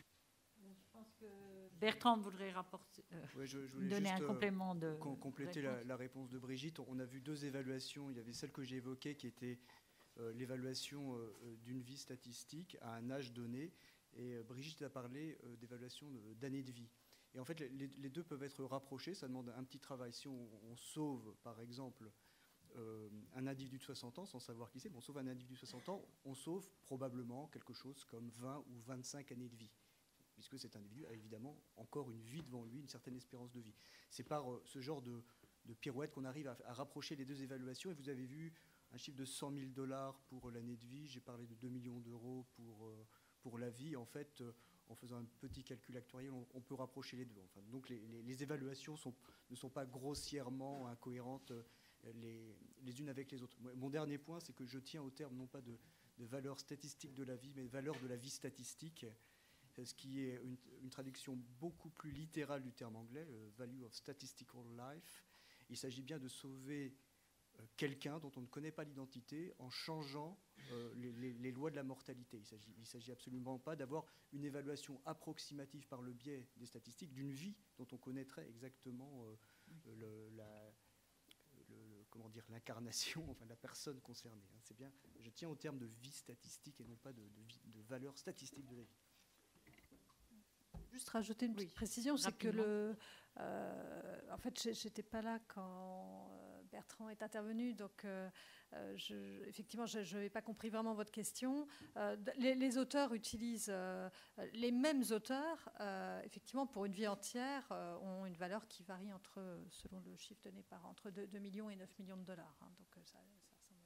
Je pense que Bertrand voudrait rapporter, euh, ouais, je, je donner juste, un complément de com- compléter réponse. la, la réponse de Brigitte. On a vu deux évaluations. Il y avait celle que j'ai évoquée qui était euh, l'évaluation euh, d'une vie statistique à un âge donné. Et euh, Brigitte a parlé euh, d'évaluation de, d'années de vie. Et en fait, les, les deux peuvent être rapprochés. Ça demande un petit travail. Si on, on sauve, par exemple, euh, un individu de soixante ans, sans savoir qui c'est, bon, on sauve un individu de soixante ans, on sauve probablement quelque chose comme vingt ou vingt-cinq années de vie, puisque cet individu a évidemment encore une vie devant lui, une certaine espérance de vie. C'est par euh, ce genre de, de pirouette qu'on arrive à, à rapprocher les deux évaluations. Et vous avez vu un chiffre de cent mille dollars pour l'année de vie. J'ai parlé de deux millions d'euros pour, euh, pour la vie. En fait, euh, en faisant un petit calcul actuariel, on, on peut rapprocher les deux. Enfin, donc les, les, les évaluations sont, ne sont pas grossièrement incohérentes euh, les, les unes avec les autres. Mon dernier point, c'est que je tiens au terme non pas de, de valeur statistique de la vie, mais de valeur de la vie statistique, ce qui est une, une traduction beaucoup plus littérale du terme anglais, le value of statistical life. Il s'agit bien de sauver euh, quelqu'un dont on ne connaît pas l'identité en changeant euh, les, les, les lois de la mortalité. Il s'agit, il s'agit absolument pas d'avoir une évaluation approximative par le biais des statistiques d'une vie dont on connaîtrait exactement euh, le, la, le, comment dire, l'incarnation, enfin la personne concernée. Hein. C'est bien, je tiens au terme de vie statistique et non pas de, de, vie, de valeur statistique de la vie. Juste rajouter une petite Oui, précision, c'est que rapidement. le, euh, en fait, j'ai- j'étais pas là quand euh, Bertrand est intervenu, donc euh, euh, je, effectivement, je n'avais pas compris vraiment votre question. Euh, d- les, les auteurs utilisent euh, les mêmes auteurs, euh, effectivement, pour une vie entière, euh, ont une valeur qui varie entre, selon le chiffre donné par an, entre deux millions et neuf millions de dollars. Hein, donc euh, ça, ça ressemble.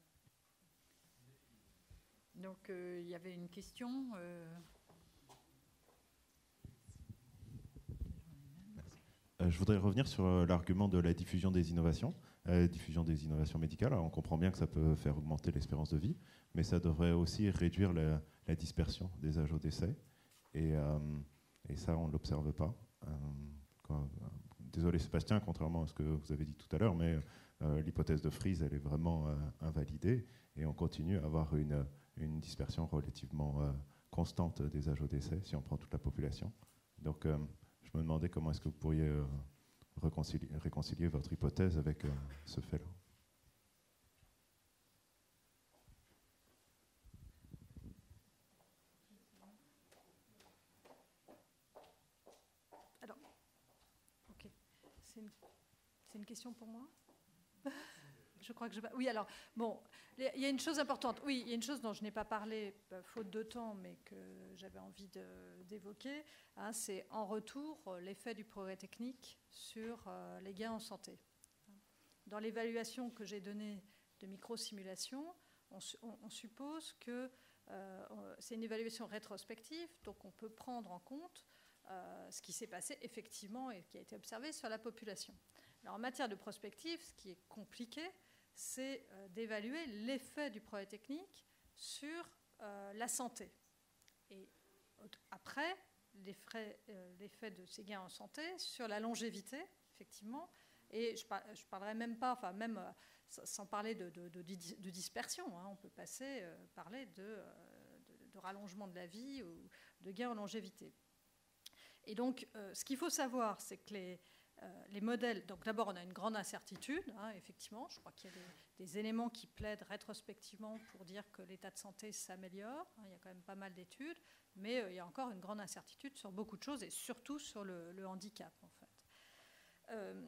Donc, euh, il y avait une question. euh, Euh, je voudrais revenir sur euh, l'argument de la diffusion des innovations, euh, diffusion des innovations médicales. Alors, on comprend bien que ça peut faire augmenter l'espérance de vie, mais ça devrait aussi réduire la, la dispersion des âges au décès. Et, euh, et ça, on ne l'observe pas. Euh, quand, euh, désolé Sébastien, contrairement à ce que vous avez dit tout à l'heure, mais euh, l'hypothèse de Fries, elle est vraiment euh, invalidée, et on continue à avoir une, une dispersion relativement euh, constante des âges au décès si on prend toute la population. Donc, euh, je me demandais comment est-ce que vous pourriez euh, réconcilier, réconcilier votre hypothèse avec euh, ce fait-là. Alors, ok, c'est une, c'est une question pour moi. Je crois que je... Oui, alors, bon, il y a une chose importante. Oui, il y a une chose dont je n'ai pas parlé, bah, faute de temps, mais que j'avais envie de, d'évoquer. Hein, c'est en retour l'effet du progrès technique sur euh, les gains en santé. Dans l'évaluation que j'ai donnée de microsimulation, on, on, on suppose que euh, c'est une évaluation rétrospective, donc on peut prendre en compte euh, ce qui s'est passé effectivement et qui a été observé sur la population. Alors, en matière de prospective, ce qui est compliqué, c'est euh, d'évaluer l'effet du progrès technique sur euh, la santé. Et après, l'effet, euh, l'effet de ces gains en santé sur la longévité, effectivement. Et je ne parlerai même pas, enfin même euh, sans parler de, de, de, de dispersion, hein, on peut passer, euh, parler de, euh, de, de rallongement de la vie ou de gains en longévité. Et donc, euh, ce qu'il faut savoir, c'est que les... Euh, les modèles, donc d'abord on a une grande incertitude, hein, effectivement, je crois qu'il y a des, des éléments qui plaident rétrospectivement pour dire que l'état de santé s'améliore, hein, il y a quand même pas mal d'études, mais euh, il y a encore une grande incertitude sur beaucoup de choses et surtout sur le, le handicap en fait. Euh,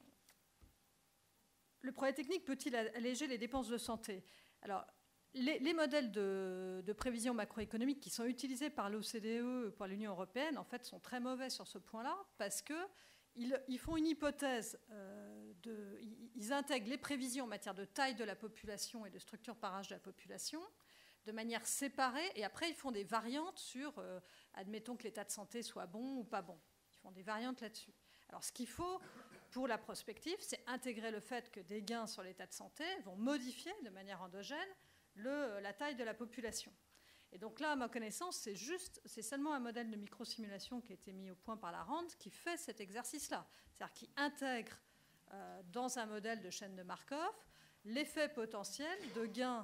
le progrès technique peut-il alléger les dépenses de santé? Alors, les, les modèles de, de prévision macroéconomique qui sont utilisés par l'O C D E, par l'Union européenne, en fait, sont très mauvais sur ce point-là parce que Ils, ils font une hypothèse, euh, de, ils, ils intègrent les prévisions en matière de taille de la population et de structure par âge de la population de manière séparée, et après ils font des variantes sur, euh, admettons que l'état de santé soit bon ou pas bon. Ils font des variantes là-dessus. Alors ce qu'il faut pour la prospective, c'est intégrer le fait que des gains sur l'état de santé vont modifier de manière endogène le, la taille de la population. Et donc là, à ma connaissance, c'est juste, c'est seulement un modèle de microsimulation qui a été mis au point par la RAND qui fait cet exercice-là. C'est-à-dire qui intègre euh, dans un modèle de chaîne de Markov l'effet potentiel de gain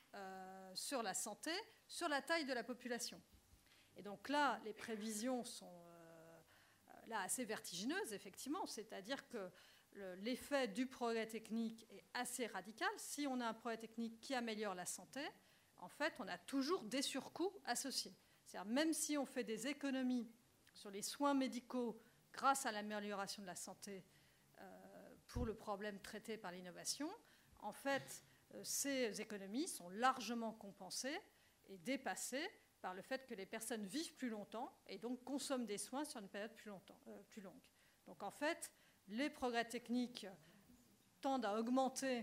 euh, sur la santé, sur la taille de la population. Et donc là, les prévisions sont euh, là assez vertigineuses, effectivement. C'est-à-dire que le, l'effet du progrès technique est assez radical. Si on a un progrès technique qui améliore la santé, en fait, on a toujours des surcoûts associés. C'est-à-dire, même si on fait des économies sur les soins médicaux grâce à l'amélioration de la santé euh, pour le problème traité par l'innovation, en fait, euh, ces économies sont largement compensées et dépassées par le fait que les personnes vivent plus longtemps et donc consomment des soins sur une période plus, longtemps, euh, plus longue. Donc, en fait, les progrès techniques tendent à augmenter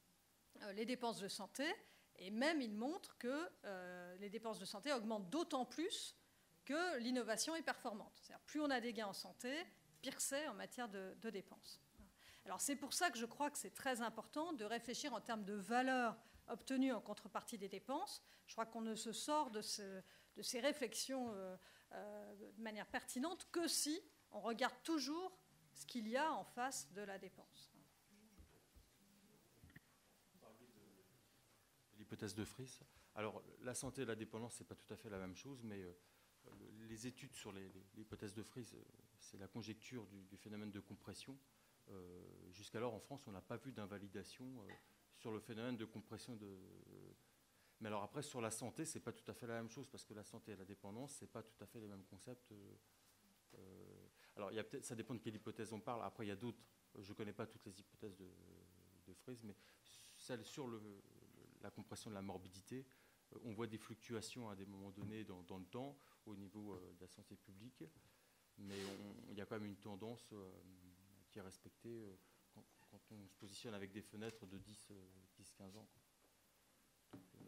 euh, les dépenses de santé. Et même, il montre que euh, les dépenses de santé augmentent d'autant plus que l'innovation est performante. C'est-à-dire, plus on a des gains en santé, pire c'est en matière de, de dépenses. Alors, c'est pour ça que je crois que c'est très important de réfléchir en termes de valeur obtenue en contrepartie des dépenses. Je crois qu'on ne se sort de, ce, de ces réflexions euh, euh, de manière pertinente que si on regarde toujours ce qu'il y a en face de la dépense. L'hypothèse de Fries. Alors, la santé et la dépendance, ce n'est pas tout à fait la même chose, mais euh, les études sur les, les, l'hypothèse de Fries, euh, c'est la conjecture du, du phénomène de compression. Euh, Jusqu'alors, en France, on n'a pas vu d'invalidation euh, sur le phénomène de compression de... Mais alors après, sur la santé, c'est pas tout à fait la même chose, parce que la santé et la dépendance, c'est pas tout à fait les mêmes concepts. Euh, euh, alors, il y a peut-être, ça dépend de quelle hypothèse on parle. Après, il y a d'autres. Je connais pas toutes les hypothèses de, de Fries, mais celle sur le, la compression de la morbidité, euh, on voit des fluctuations à des moments donnés dans, dans le temps, au niveau euh, de la santé publique, mais il y a quand même une tendance euh, qui est respectée euh, quand, quand on se positionne avec des fenêtres de dix à quinze ans. Donc, euh,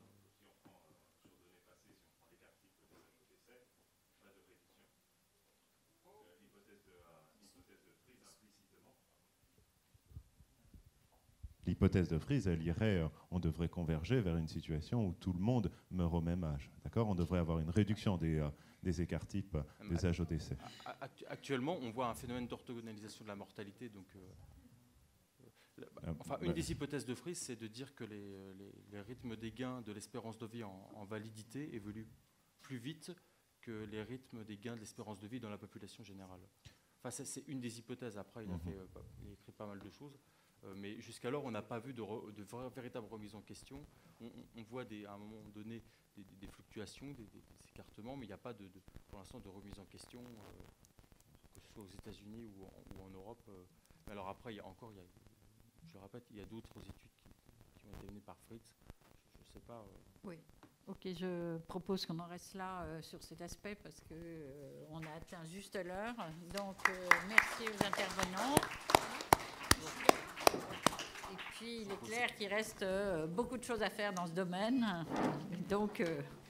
L'hypothèse de Fries, elle irait, euh, on devrait converger vers une situation où tout le monde meurt au même âge. D'accord ? On devrait avoir une réduction des, euh, des écarts types euh, des âges au décès. Actuellement, on voit un phénomène d'orthogonalisation de la mortalité. Donc, euh, euh, enfin, une des hypothèses de Fries, c'est de dire que les, les, les rythmes des gains de l'espérance de vie en, en validité évoluent plus vite que les rythmes des gains de l'espérance de vie dans la population générale. Enfin, c'est une des hypothèses. Après, il a, fait, euh, il a écrit pas mal de choses. Mais jusqu'alors, on n'a pas vu de, re, de véritable remise en question. On, on voit des, à un moment donné des, des, des fluctuations, des, des, des écartements, mais il n'y a pas de, de, pour l'instant de remise en question, euh, que ce soit aux États-Unis ou, ou en Europe. Euh. Mais alors après, il y a encore, il y a, je le répète, il y a d'autres études qui, qui ont été menées par Fries. Je ne sais pas. Euh. Oui. Ok, je propose qu'on en reste là euh, sur cet aspect parce qu'on euh, a atteint juste l'heure. Donc, euh, merci aux intervenants. Et puis, il est clair qu'il reste euh, beaucoup de choses à faire dans ce domaine. Donc, euh,